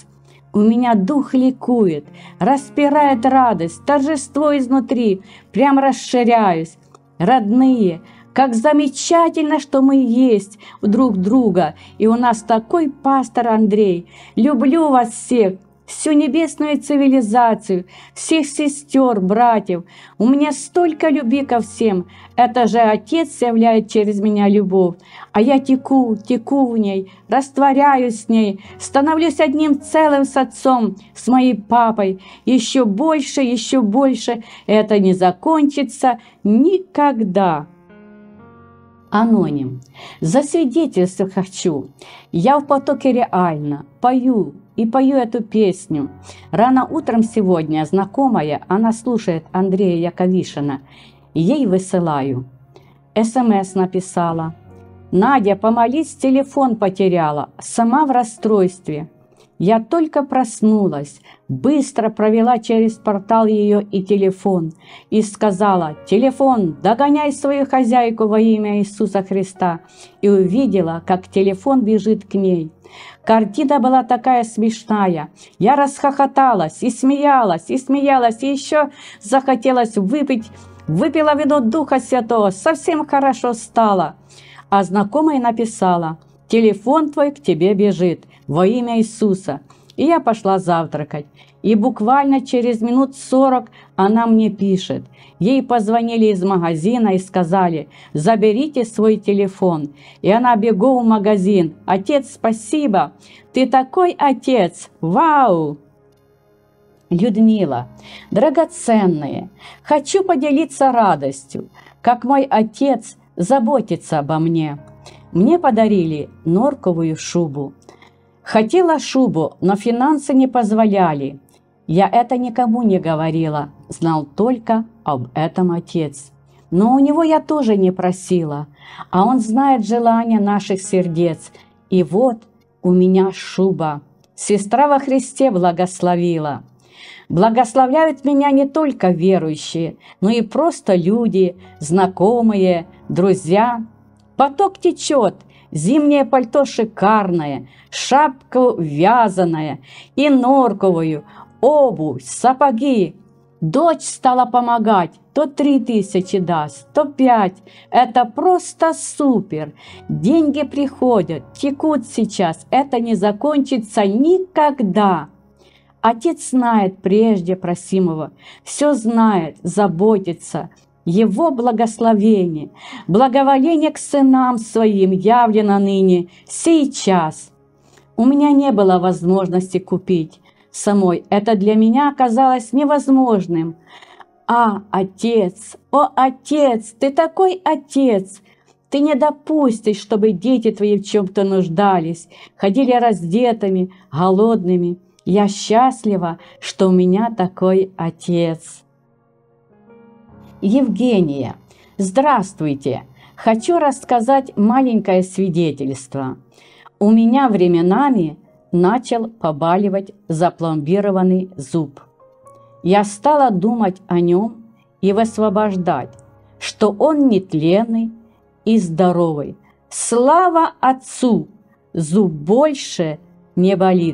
У меня дух ликует, распирает радость, торжество изнутри, прям расширяюсь. Родные, как замечательно, что мы есть у друг друга, и у нас такой пастор Андрей. Люблю вас всех, всю небесную цивилизацию, всех сестер, братьев. У меня столько любви ко всем. Это же Отец являет через меня любовь. А я теку в ней, растворяюсь с ней, становлюсь одним целым с Отцом, с моей папой. Еще больше, это не закончится никогда. Аноним. Засвидетельствовать хочу. Я в потоке реально пою эту песню. Рано утром сегодня знакомая, она слушает Андрея Яковишина. Ей высылаю. СМС написала. Надя, помолись, телефон потеряла. Сама в расстройстве. Я только проснулась, быстро провела через портал ее и телефон и сказала: «Телефон, догоняй свою хозяйку во имя Иисуса Христа», и увидела, как телефон бежит к ней. Картина была такая смешная. Я расхохоталась и смеялась, и еще захотелось выпить. Выпила вино Духа Святого, совсем хорошо стало. А знакомая написала: «Телефон твой к тебе бежит во имя Иисуса». И я пошла завтракать. И буквально через минут 40 она мне пишет. Ей позвонили из магазина и сказали: «Заберите свой телефон». И она бегом в магазин. «Отец, спасибо! Ты такой отец! Вау!» Людмила, драгоценные, хочу поделиться радостью, как мой отец заботится обо мне. Мне подарили норковую шубу. Хотела шубу, но финансы не позволяли. Я это никому не говорила, знал только об этом отец. Но у него я тоже не просила, а он знает желания наших сердец. И вот у меня шуба. Сестра во Христе благословила. Благословляют меня не только верующие, но и просто люди, знакомые, друзья. Поток течет, зимнее пальто шикарное, шапка вязаная и норковую, обувь, сапоги. Дочь стала помогать, то 3000 даст, то 5. Это просто супер. Деньги приходят, текут сейчас, это не закончится никогда. Отец знает прежде просимого, все знает, заботится. Его благословение, благоволение к сынам своим явлено ныне, сейчас. У меня не было возможности купить самой. Это для меня оказалось невозможным. А, отец, о, отец, ты такой отец! Ты не допустишь, чтобы дети твои в чем-то нуждались, ходили раздетыми, голодными. Я счастлива, что у меня такой отец. Евгения, здравствуйте! Хочу рассказать маленькое свидетельство. У меня временами начал побаливать запломбированный зуб. Я стала думать о нем и высвобождать, что он нетленный и здоровый. Слава Отцу! Зуб больше не болит.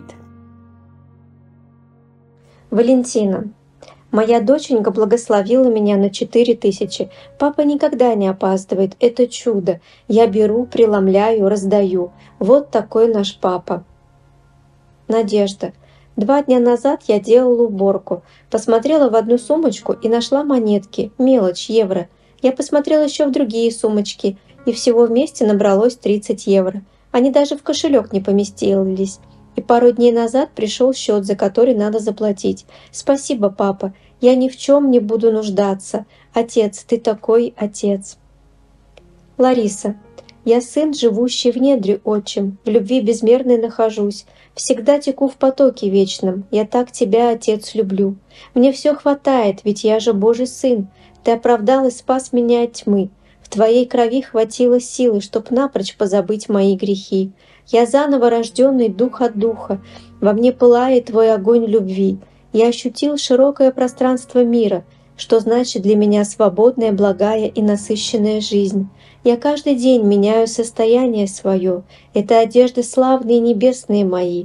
Валентина. Моя доченька благословила меня на 4000. Папа никогда не опаздывает. Это чудо. Я беру, преломляю, раздаю. Вот такой наш папа. Надежда. 2 дня назад я делала уборку. Посмотрела в одну сумочку и нашла монетки, мелочь, евро. Я посмотрела еще в другие сумочки, и всего вместе набралось 30 евро. Они даже в кошелек не поместились. И пару дней назад пришел счет, за который надо заплатить. Спасибо, папа. Я ни в чем не буду нуждаться. Отец, ты такой отец. Лариса. Я сын, живущий в недре, отчим. В любви безмерной нахожусь. Всегда теку в потоке вечном. Я так тебя, Отец, люблю. Мне все хватает, ведь я же Божий сын. Ты оправдал и спас меня от тьмы. В твоей крови хватило силы, чтоб напрочь позабыть мои грехи. Я заново рожденный дух от духа. Во мне пылает твой огонь любви. Я ощутил широкое пространство мира, что значит для меня свободная, благая и насыщенная жизнь. Я каждый день меняю состояние свое. Это одежды славные небесные мои.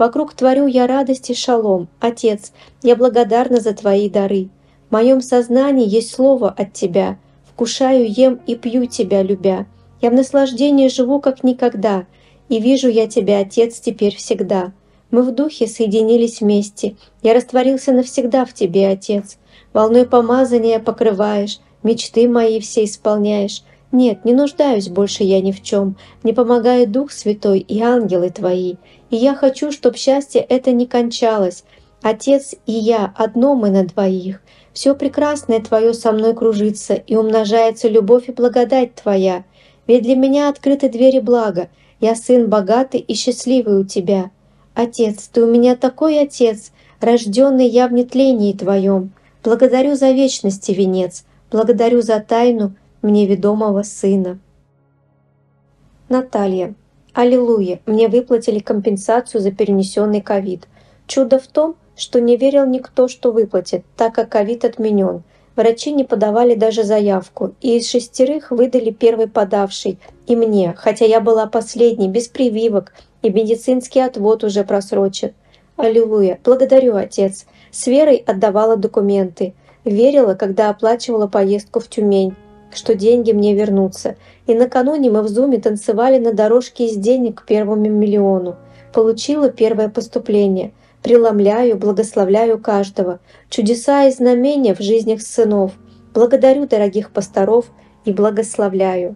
Вокруг творю я радость и шалом. Отец, я благодарна за Твои дары. В моем сознании есть слово от Тебя. Вкушаю, ем и пью Тебя, любя. Я в наслаждении живу, как никогда, и вижу я Тебя, Отец, теперь всегда. Мы в духе соединились вместе. Я растворился навсегда в Тебе, Отец. Волной помазания покрываешь, мечты мои все исполняешь. Нет, не нуждаюсь больше я ни в чем. Мне помогает Дух Святой и ангелы Твои. И я хочу, чтоб счастье это не кончалось. Отец и я, одно мы на двоих. Все прекрасное Твое со мной кружится, и умножается любовь и благодать Твоя. Ведь для меня открыты двери блага. Я сын богатый и счастливый у Тебя. Отец, Ты у меня такой Отец, рожденный я в нетлении Твоем. Благодарю за вечности венец, благодарю за тайну мне ведомого Сына. Наталья. Аллилуйя, мне выплатили компенсацию за перенесенный ковид. Чудо в том, что не верил никто, что выплатит, так как ковид отменен. Врачи не подавали даже заявку, и из 6 выдали первый подавший, и мне, хотя я была последней, без прививок, и медицинский отвод уже просрочен. Аллилуйя, благодарю, Отец. С верой отдавала документы. Верила, когда оплачивала поездку в Тюмень, что деньги мне вернутся. И накануне мы в Зуме танцевали на дорожке из денег к первому миллиону. Получила первое поступление. Преломляю, благословляю каждого. Чудеса и знамения в жизнях сынов. Благодарю дорогих пасторов и благословляю.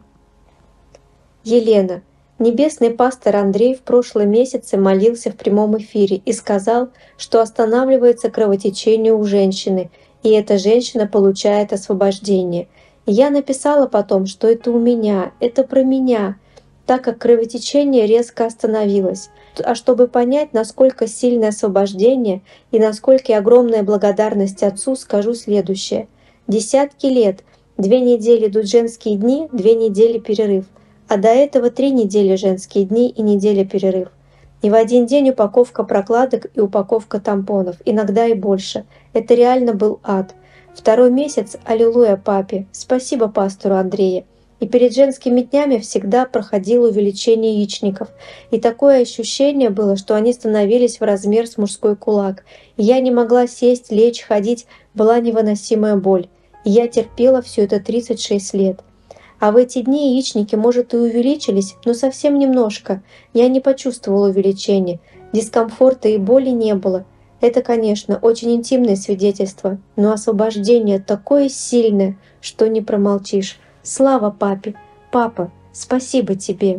Елена. Небесный пастор Андрей в прошлом месяце молился в прямом эфире и сказал, что останавливается кровотечение у женщины, и эта женщина получает освобождение. И я написала потом, что это у меня, это про меня, так как кровотечение резко остановилось. А чтобы понять, насколько сильное освобождение и насколько огромная благодарность Отцу, скажу следующее. Десятки лет, 2 недели идут женские дни, 2 недели перерыв. А до этого 3 недели женские дни и неделя перерыв. И в один день упаковка прокладок и упаковка тампонов, иногда и больше. Это реально был ад. 2 месяц, аллилуйя папе, спасибо пастору Андрея. И перед женскими днями всегда проходило увеличение яичников. И такое ощущение было, что они становились в размер с мужской кулак. И я не могла сесть, лечь, ходить, была невыносимая боль. И я терпела все это 36 лет. А в эти дни яичники, может, и увеличились, но совсем немножко. Я не почувствовала увеличения. Дискомфорта и боли не было. Это, конечно, очень интимное свидетельство, но освобождение такое сильное, что не промолчишь. Слава папе! Папа, спасибо тебе!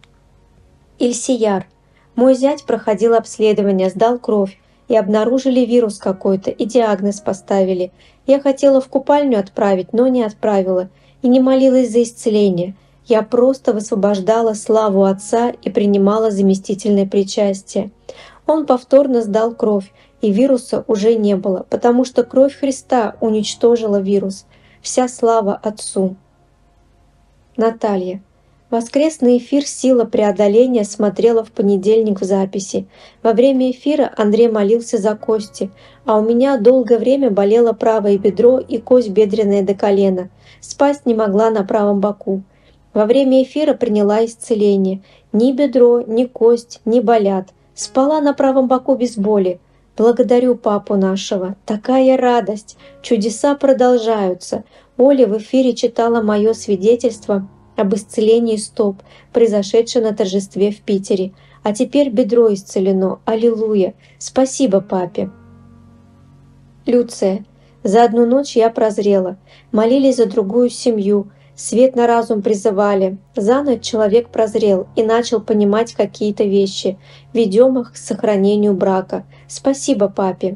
Ильсияр. Мой зять проходил обследование, сдал кровь, и обнаружили вирус какой-то, и диагноз поставили. Я хотела в купальню отправить, но не отправила. И не молилась за исцеление. Я просто высвобождала славу Отца и принимала заместительное причастие. Он повторно сдал кровь, и вируса уже не было, потому что кровь Христа уничтожила вирус. Вся слава Отцу. Наталья. Воскресный эфир «Сила преодоления» смотрела в понедельник в записи. Во время эфира Андрей молился за кости, а у меня долгое время болело правое бедро и кость бедренная до колена. Спать не могла на правом боку. Во время эфира приняла исцеление. Ни бедро, ни кость не болят. Спала на правом боку без боли. Благодарю папу нашего. Такая радость. Чудеса продолжаются. Оля в эфире читала мое свидетельство об исцелении стоп, произошедшее на торжестве в Питере. А теперь бедро исцелено. Аллилуйя! Спасибо папе! Люция. За одну ночь я прозрела. Молились за другую семью. Свет на разум призывали. За ночь человек прозрел и начал понимать какие-то вещи, ведомых к сохранению брака. Спасибо папе!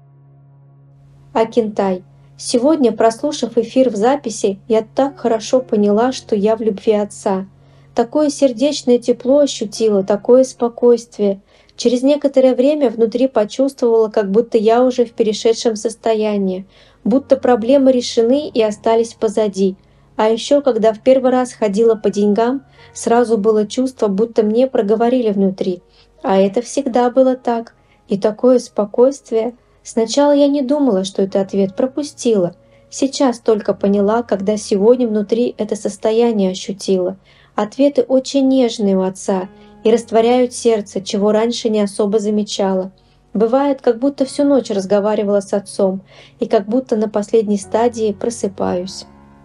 Акинтай. Сегодня, прослушав эфир в записи, я так хорошо поняла, что я в любви Отца. Такое сердечное тепло ощутила, такое спокойствие. Через некоторое время внутри почувствовала, как будто я уже в перешедшем состоянии, будто проблемы решены и остались позади. А еще, когда в первый раз ходила по деньгам, сразу было чувство, будто мне проговорили внутри. А это всегда было так. И такое спокойствие. Сначала я не думала, что это ответ, пропустила. Сейчас только поняла, когда сегодня внутри это состояние ощутила. Ответы очень нежные у Отца, и растворяют сердце, чего раньше не особо замечала. Бывает, как будто всю ночь разговаривала с отцом, и как будто на последней стадии просыпаюсь.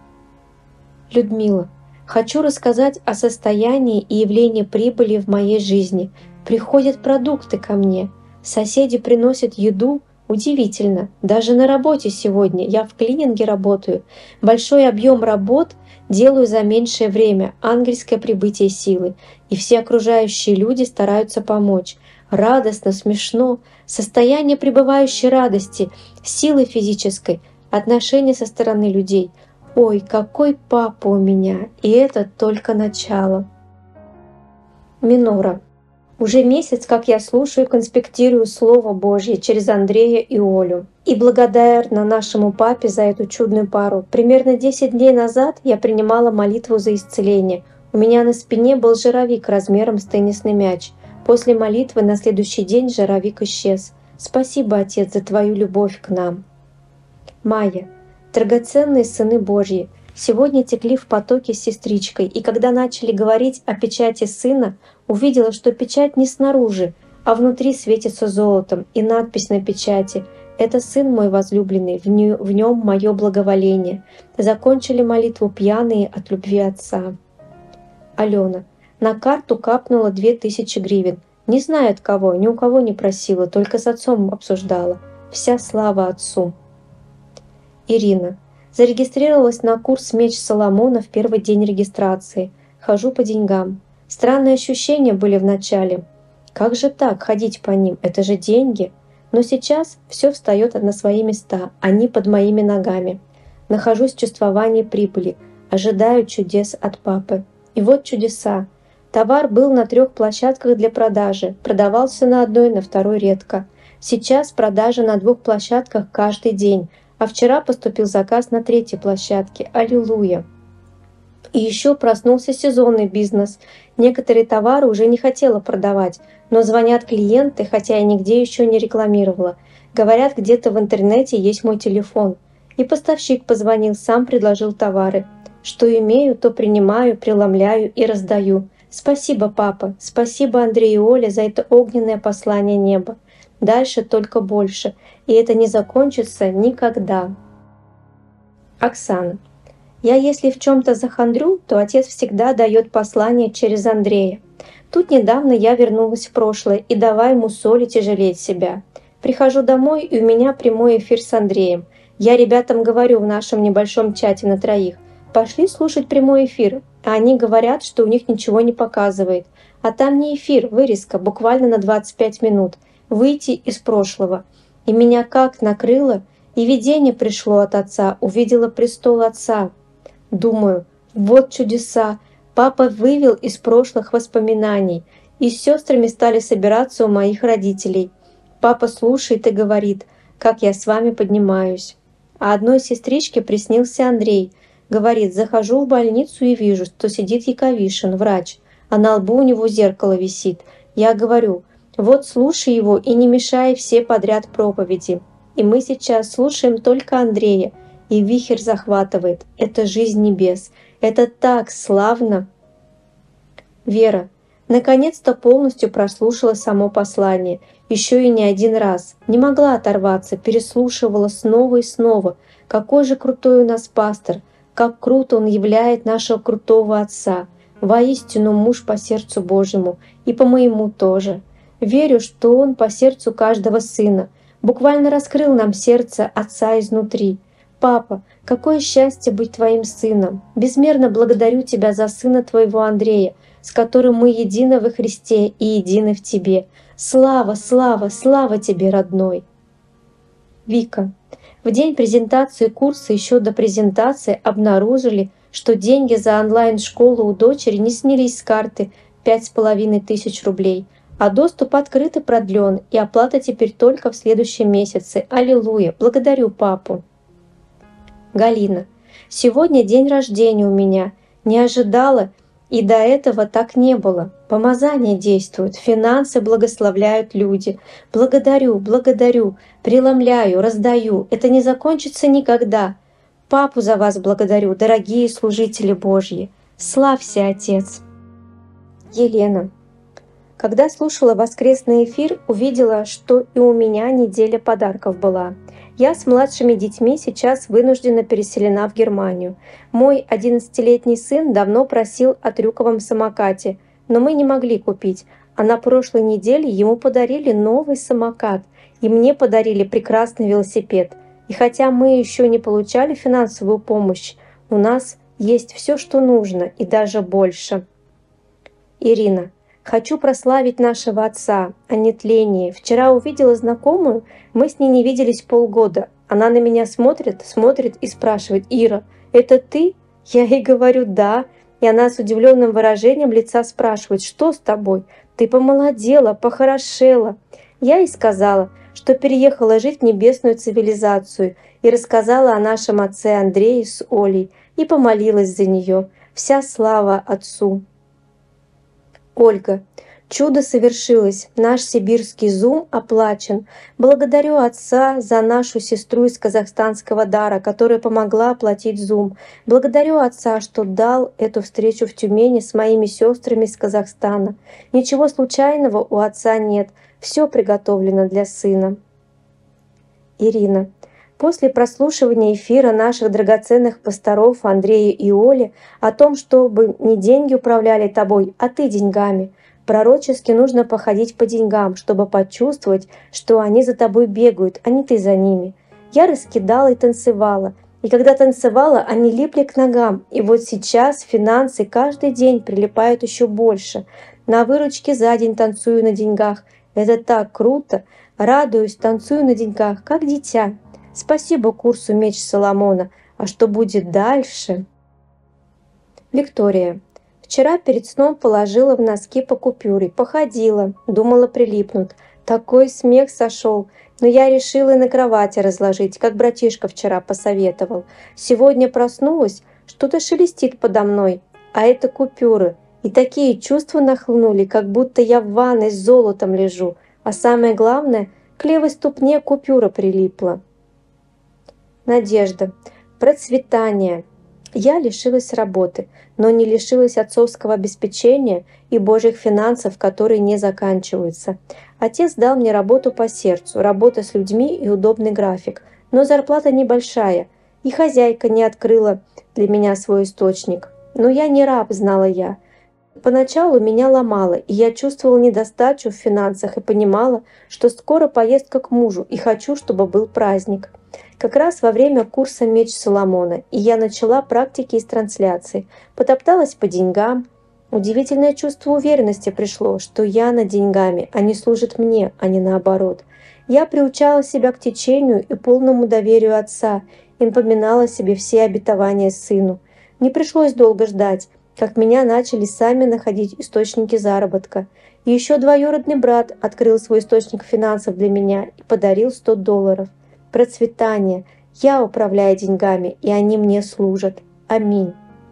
Людмила, хочу рассказать о состоянии и явлении прибыли в моей жизни. Приходят продукты ко мне, соседи приносят еду. Удивительно, даже на работе сегодня, я в клининге работаю, большой объем работ делаю за меньшее время, ангельское прибытие силы, и все окружающие люди стараются помочь. Радостно, смешно, состояние пребывающей радости, силы физической, отношения со стороны людей. Ой, какой папа у меня, и это только начало. Минора. Уже месяц, как я слушаю и конспектирую Слово Божье через Андрея и Олю. И благодарна нашему папе за эту чудную пару. Примерно 10 дней назад я принимала молитву за исцеление. У меня на спине был жировик размером с теннисный мяч. После молитвы на следующий день жировик исчез. Спасибо, Отец, за Твою любовь к нам. Майя. Драгоценные сыны Божьи, сегодня текли в потоке с сестричкой, и когда начали говорить о печати сына, увидела, что печать не снаружи, а внутри светится золотом, и надпись на печати «Это сын мой возлюбленный, в нем мое благоволение». Закончили молитву пьяные от любви отца. Алена. На карту капнуло 2000 гривен. Не знаю от кого, ни у кого не просила, только с отцом обсуждала. Вся слава отцу. Ирина. Зарегистрировалась на курс «Меч Соломона» в первый день регистрации. Хожу по деньгам. Странные ощущения были в начале. Как же так, ходить по ним? Это же деньги. Но сейчас все встает на свои места, они под моими ногами. Нахожусь в чувствовании прибыли, ожидаю чудес от папы. И вот чудеса. Товар был на 3 площадках для продажи, продавался на одной, на второй редко. Сейчас продажа на 2 площадках каждый день, а вчера поступил заказ на 3-й площадке. Аллилуйя! И еще проснулся сезонный бизнес. Некоторые товары уже не хотела продавать, но звонят клиенты, хотя я нигде еще не рекламировала. Говорят, где-то в интернете есть мой телефон. И поставщик позвонил, сам предложил товары. Что имею, то принимаю, преломляю и раздаю. Спасибо, папа, спасибо Андрею и Оле за это огненное послание неба. Дальше только больше, и это не закончится никогда. Оксана. Я если в чем-то захандрю, то отец всегда дает послание через Андрея. Тут недавно я вернулась в прошлое и давай мусолить и жалеть себя. Прихожу домой, и у меня прямой эфир с Андреем. Я ребятам говорю в нашем небольшом чате на 3: пошли слушать прямой эфир, а они говорят, что у них ничего не показывает. А там не эфир, вырезка, буквально на 25 минут. Выйти из прошлого. И меня как накрыло, и видение пришло от отца, увидела престол отца. Думаю, вот чудеса, папа вывел из прошлых воспоминаний, и с сестрами стали собираться у моих родителей. Папа слушает и говорит, как я с вами поднимаюсь. А одной сестричке приснился Андрей. Говорит, захожу в больницу и вижу, что сидит Яковишин, врач, а на лбу у него зеркало висит. Я говорю, вот слушай его и не мешай все подряд проповеди. И мы сейчас слушаем только Андрея, и вихрь захватывает. Это жизнь небес. Это так славно. Вера. Наконец-то полностью прослушала само послание. Еще и не один раз. Не могла оторваться, переслушивала снова и снова. Какой же крутой у нас пастор. Как круто он являет нашего крутого отца. Воистину муж по сердцу Божьему. И по моему тоже. Верю, что он по сердцу каждого сына. Буквально раскрыл нам сердце отца изнутри. Папа, какое счастье быть твоим сыном! Безмерно благодарю тебя за сына твоего Андрея, с которым мы едины во Христе и едины в тебе. Слава, слава, слава тебе, родной! Вика. В день презентации курса еще до презентации обнаружили, что деньги за онлайн-школу у дочери не снялись с карты 5500 рублей, а доступ открыт и продлен, и оплата теперь только в следующем месяце. Аллилуйя! Благодарю папу! Галина. Сегодня день рождения у меня. Не ожидала, и до этого так не было. Помазание действует, финансы благословляют люди. Благодарю, благодарю, преломляю, раздаю. Это не закончится никогда. Папу за вас благодарю, дорогие служители Божьи. Славься, Отец. Елена. Когда слушала воскресный эфир, увидела, что и у меня неделя подарков была. Я с младшими детьми сейчас вынуждена переселена в Германию. Мой 11-летний сын давно просил о трюковом самокате, но мы не могли купить, а на прошлой неделе ему подарили новый самокат, и мне подарили прекрасный велосипед. И хотя мы еще не получали финансовую помощь, у нас есть все, что нужно, и даже больше. Ирина. Хочу прославить нашего отца, о нетлении. Вчера увидела знакомую, мы с ней не виделись полгода. Она на меня смотрит и спрашивает: «Ира, это ты?» Я ей говорю: «Да». И она с удивленным выражением лица спрашивает: «Что с тобой? Ты помолодела, похорошела». Я ей сказала, что переехала жить в небесную цивилизацию, и рассказала о нашем отце Андрее с Олей, и помолилась за нее. Вся слава отцу. Ольга. Чудо совершилось. Наш сибирский зум оплачен. Благодарю отца за нашу сестру из казахстанского дара, которая помогла оплатить зум. Благодарю отца, что дал эту встречу в Тюмени с моими сестрами из Казахстана. Ничего случайного у отца нет. Все приготовлено для сына. Ирина. После прослушивания эфира наших драгоценных пасторов Андрея и Оли о том, чтобы не деньги управляли тобой, а ты деньгами, пророчески нужно походить по деньгам, чтобы почувствовать, что они за тобой бегают, а не ты за ними. Я раскидала и танцевала, и когда танцевала, они липли к ногам, и вот сейчас финансы каждый день прилипают еще больше. На выручке за день танцую на деньгах. Это так круто! Радуюсь, танцую на деньгах, как дитя. Спасибо курсу «Меч Соломона». А что будет дальше? Виктория. Вчера перед сном положила в носки по купюре, походила, думала прилипнут. Такой смех сошел, но я решила и на кровати разложить, как братишка вчера посоветовал. Сегодня проснулась, что-то шелестит подо мной, а это купюры. И такие чувства нахлынули, как будто я в ванной с золотом лежу. А самое главное, к левой ступне купюра прилипла. Надежда. Процветание. Я лишилась работы, но не лишилась отцовского обеспечения и божьих финансов, которые не заканчиваются. Отец дал мне работу по сердцу, работа с людьми и удобный график, но зарплата небольшая, и хозяйка не открыла для меня свой источник. Но я не раб, знала я. Поначалу меня ломало, и я чувствовала недостачу в финансах и понимала, что скоро поездка к мужу, и хочу, чтобы был праздник. Как раз во время курса «Меч Соломона», и я начала практики из трансляции, потопталась по деньгам. Удивительное чувство уверенности пришло, что Яна деньгами, они служат мне, а не наоборот. Я приучала себя к течению и полному доверию отца и напоминала себе все обетования сыну. Не пришлось долго ждать, как меня начали сами находить источники заработка. И еще двоюродный брат открыл свой источник финансов для меня и подарил $100. Процветание. Я управляю деньгами, и они мне служат. Аминь.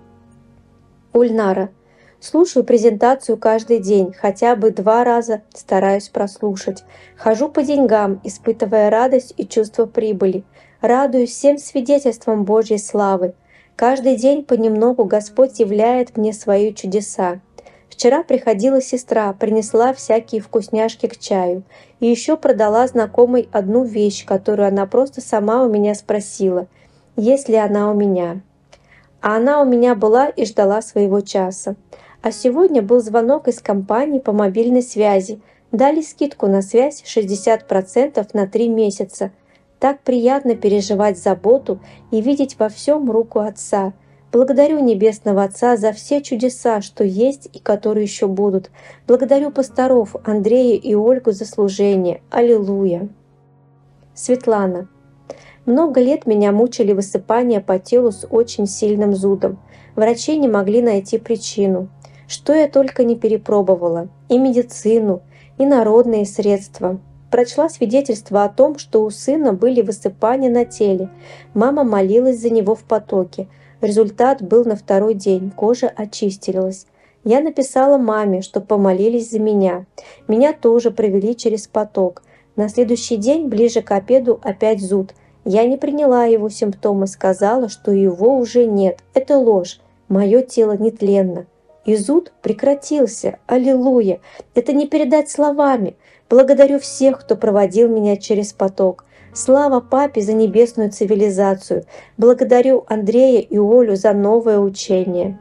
Ульнара. Слушаю презентацию каждый день, хотя бы 2 раза стараюсь прослушать. Хожу по деньгам, испытывая радость и чувство прибыли. Радуюсь всем свидетельствам Божьей славы. Каждый день понемногу Господь являет мне свои чудеса. Вчера приходила сестра, принесла всякие вкусняшки к чаю. И еще продала знакомой одну вещь, которую она просто сама у меня спросила, есть ли она у меня. А она у меня была и ждала своего часа. А сегодня был звонок из компании по мобильной связи. Дали скидку на связь 60% на 3 месяца. Так приятно переживать заботу и видеть во всем руку Отца. Благодарю Небесного Отца за все чудеса, что есть и которые еще будут. Благодарю пасторов Андрея и Ольгу за служение. Аллилуйя! Светлана. Много лет меня мучили высыпания по телу с очень сильным зудом. Врачи не могли найти причину. Что я только не перепробовала. И медицину, и народные средства. Прочла свидетельство о том, что у сына были высыпания на теле. Мама молилась за него в потоке. Результат был на 2-й день, кожа очистилась. Я написала маме, чтобы помолились за меня. Меня тоже провели через поток. На следующий день, ближе к обеду, опять зуд. Я не приняла его симптомы, сказала, что его уже нет. Это ложь. Мое тело нетленно. И зуд прекратился. Аллилуйя! Это не передать словами. Благодарю всех, кто проводил меня через поток. Слава Папе за небесную цивилизацию. Благодарю Андрея и Олю за новое учение.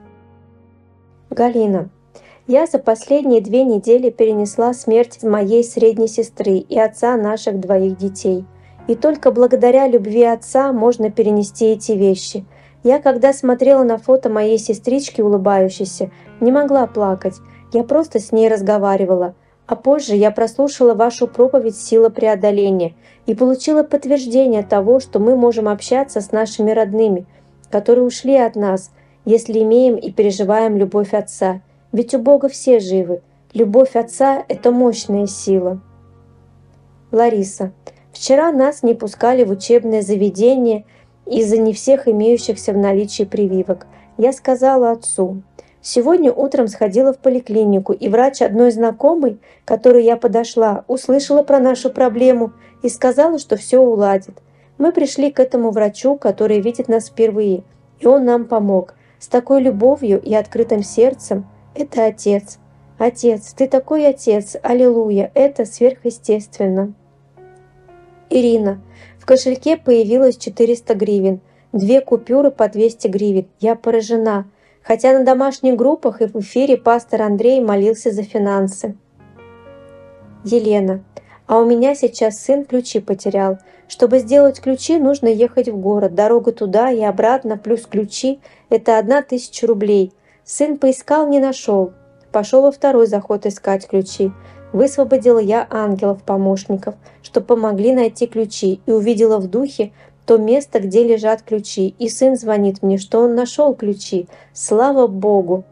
Галина. Я за последние 2 недели перенесла смерть моей средней сестры и отца наших 2 детей. И только благодаря любви отца можно перенести эти вещи. Я, когда смотрела на фото моей сестрички улыбающейся, не могла плакать. Я просто с ней разговаривала. А позже я прослушала вашу проповедь «Сила преодоления» и получила подтверждение того, что мы можем общаться с нашими родными, которые ушли от нас, если имеем и переживаем любовь Отца. Ведь у Бога все живы. Любовь Отца – это мощная сила. Лариса. Вчера нас не пускали в учебное заведение из-за не всех имеющихся в наличии прививок. Я сказала отцу. Сегодня утром сходила в поликлинику, и врач одной знакомой, к которой я подошла, услышала про нашу проблему и сказала, что все уладит. Мы пришли к этому врачу, который видит нас впервые, и он нам помог. С такой любовью и открытым сердцем. Это Отец. Отец, ты такой Отец, аллилуйя, это сверхъестественно. Ирина. В кошельке появилось 400 гривен, 2 купюры по 200 гривен. Я поражена. Хотя на домашних группах и в эфире пастор Андрей молился за финансы. Елена. А у меня сейчас сын ключи потерял. Чтобы сделать ключи, нужно ехать в город. Дорога туда и обратно плюс ключи – это 1000 рублей. Сын поискал, не нашел. Пошел во второй заход искать ключи. Высвободила я ангелов-помощников, что помогли найти ключи, и увидела в духе то место, где лежат ключи, и сын звонит мне, что он нашел ключи. Слава Богу!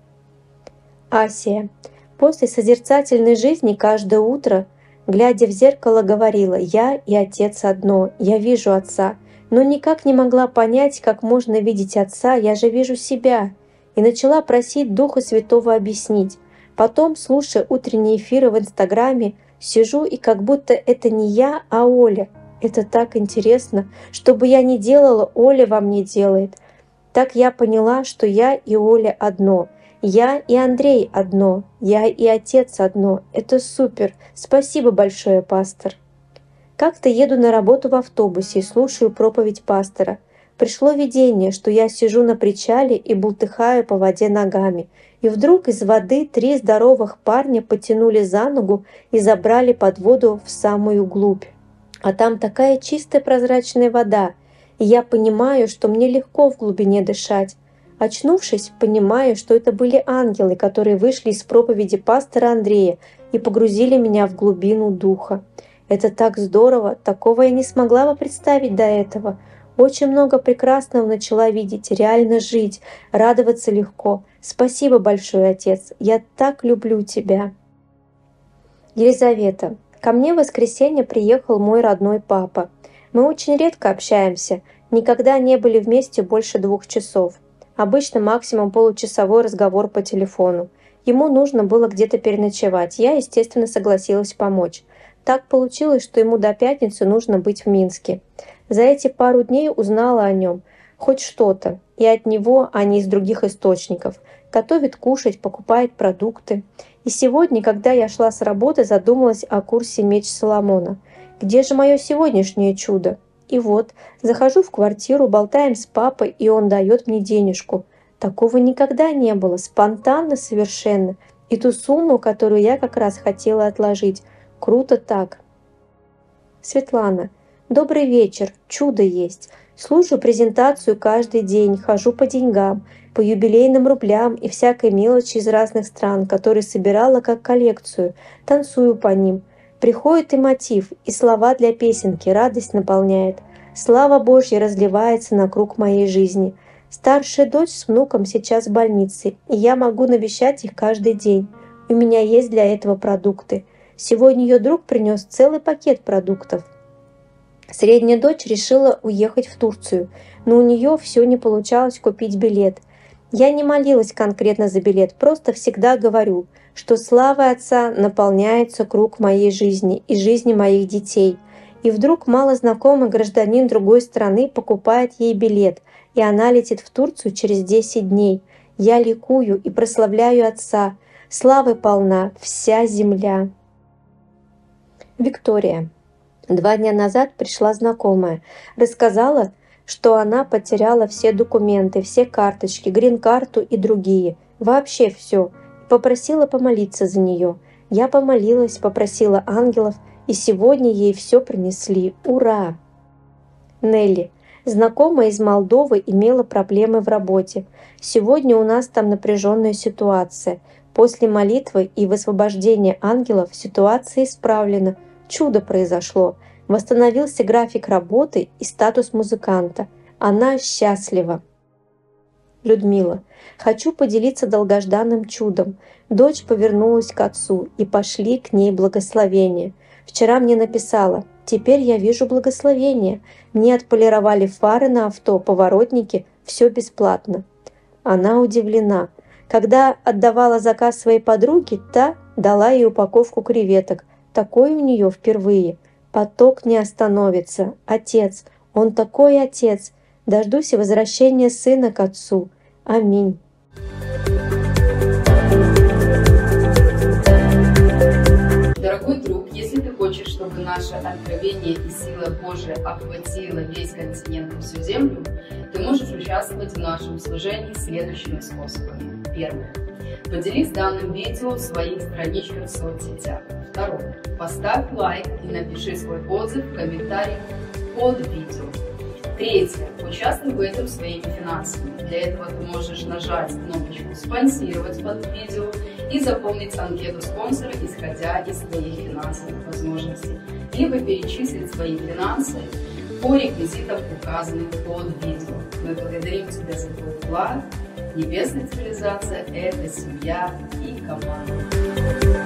Асия. После созерцательной жизни каждое утро, глядя в зеркало, говорила: «Я и Отец одно, я вижу Отца». Но никак не могла понять, как можно видеть Отца, я же вижу себя. И начала просить Духа Святого объяснить. Потом, слушая утренние эфиры в Инстаграме, сижу, и как будто это не я, а Оля. Это так интересно. Что бы я ни делала, Оля во мне делает. Так я поняла, что я и Оля одно. Я и Андрей одно. Я и Отец одно. Это супер. Спасибо большое, пастор. Как-то еду на работу в автобусе и слушаю проповедь пастора. Пришло видение, что я сижу на причале и бултыхаю по воде ногами. И вдруг из воды 3 здоровых парня потянули за ногу и забрали под воду в самую глубь. А там такая чистая прозрачная вода, и я понимаю, что мне легко в глубине дышать. Очнувшись, понимаю, что это были ангелы, которые вышли из проповеди пастора Андрея и погрузили меня в глубину духа. Это так здорово, такого я не смогла бы представить до этого. Очень много прекрасного начала видеть, реально жить, радоваться легко. Спасибо большое, Отец, я так люблю тебя. Елизавета. Ко мне в воскресенье приехал мой родной папа. Мы очень редко общаемся, никогда не были вместе больше 2 часов. Обычно максимум получасовой разговор по телефону. Ему нужно было где-то переночевать, я, естественно, согласилась помочь. Так получилось, что ему до пятницы нужно быть в Минске. За эти пару дней узнала о нем хоть что-то, и от него, а не из других источников. Готовит кушать, покупает продукты. И сегодня, когда я шла с работы, задумалась о курсе «Меч Соломона». Где же мое сегодняшнее чудо? И вот, захожу в квартиру, болтаем с папой, и он дает мне денежку. Такого никогда не было, спонтанно совершенно. И ту сумму, которую я как раз хотела отложить. Круто так. Светлана. Добрый вечер, чудо есть. Слушаю презентацию каждый день, хожу по деньгам, по юбилейным рублям и всякой мелочи из разных стран, которые собирала как коллекцию, танцую по ним. Приходит и мотив, и слова для песенки, радость наполняет. Слава Божья разливается на круг моей жизни. Старшая дочь с внуком сейчас в больнице, и я могу навещать их каждый день. У меня есть для этого продукты. Сегодня ее друг принес целый пакет продуктов. Средняя дочь решила уехать в Турцию, но у нее все не получалось купить билет. Я не молилась конкретно за билет, просто всегда говорю, что славой Отца наполняется круг моей жизни и жизни моих детей. И вдруг малознакомый гражданин другой страны покупает ей билет, и она летит в Турцию через 10 дней. Я ликую и прославляю Отца, славы полна вся земля. Виктория. 2 дня назад пришла знакомая, рассказала, что она потеряла все документы, все карточки, грин-карту и другие, вообще все, попросила помолиться за нее. Я помолилась, попросила ангелов, и сегодня ей все принесли. Ура! Нелли. Знакомая из Молдовы имела проблемы в работе. Сегодня у нас там напряженная ситуация. После молитвы и высвобождения ангелов ситуация исправлена. Чудо произошло. Восстановился график работы и статус музыканта. Она счастлива. Людмила. Хочу поделиться долгожданным чудом. Дочь повернулась к отцу, и пошли к ней благословения. Вчера мне написала: «Теперь я вижу благословение. Мне отполировали фары на авто, поворотники, все бесплатно». Она удивлена. Когда отдавала заказ своей подруге, та дала ей упаковку креветок. Такой у нее впервые. Поток не остановится. Отец, он такой отец. Дождусь возвращения сына к отцу. Аминь. Дорогой друг, если ты хочешь, чтобы наше откровение и сила Божия охватила весь континент и всю землю, ты можешь участвовать в нашем служении следующими способами. Первое. Поделись данным видео в своих страничках в соцсетях. Второе. Поставь лайк и напиши свой отзыв в комментариях под видео. Третье. Участвуй в этом своими финансами. Для этого ты можешь нажать кнопочку «Спонсировать» под видео и заполнить анкету спонсора, исходя из твоих финансовых возможностей, либо перечислить свои финансы по реквизитам, указанным под видео. Мы благодарим тебя за твой вклад. Небесная цивилизация – это семья и команда.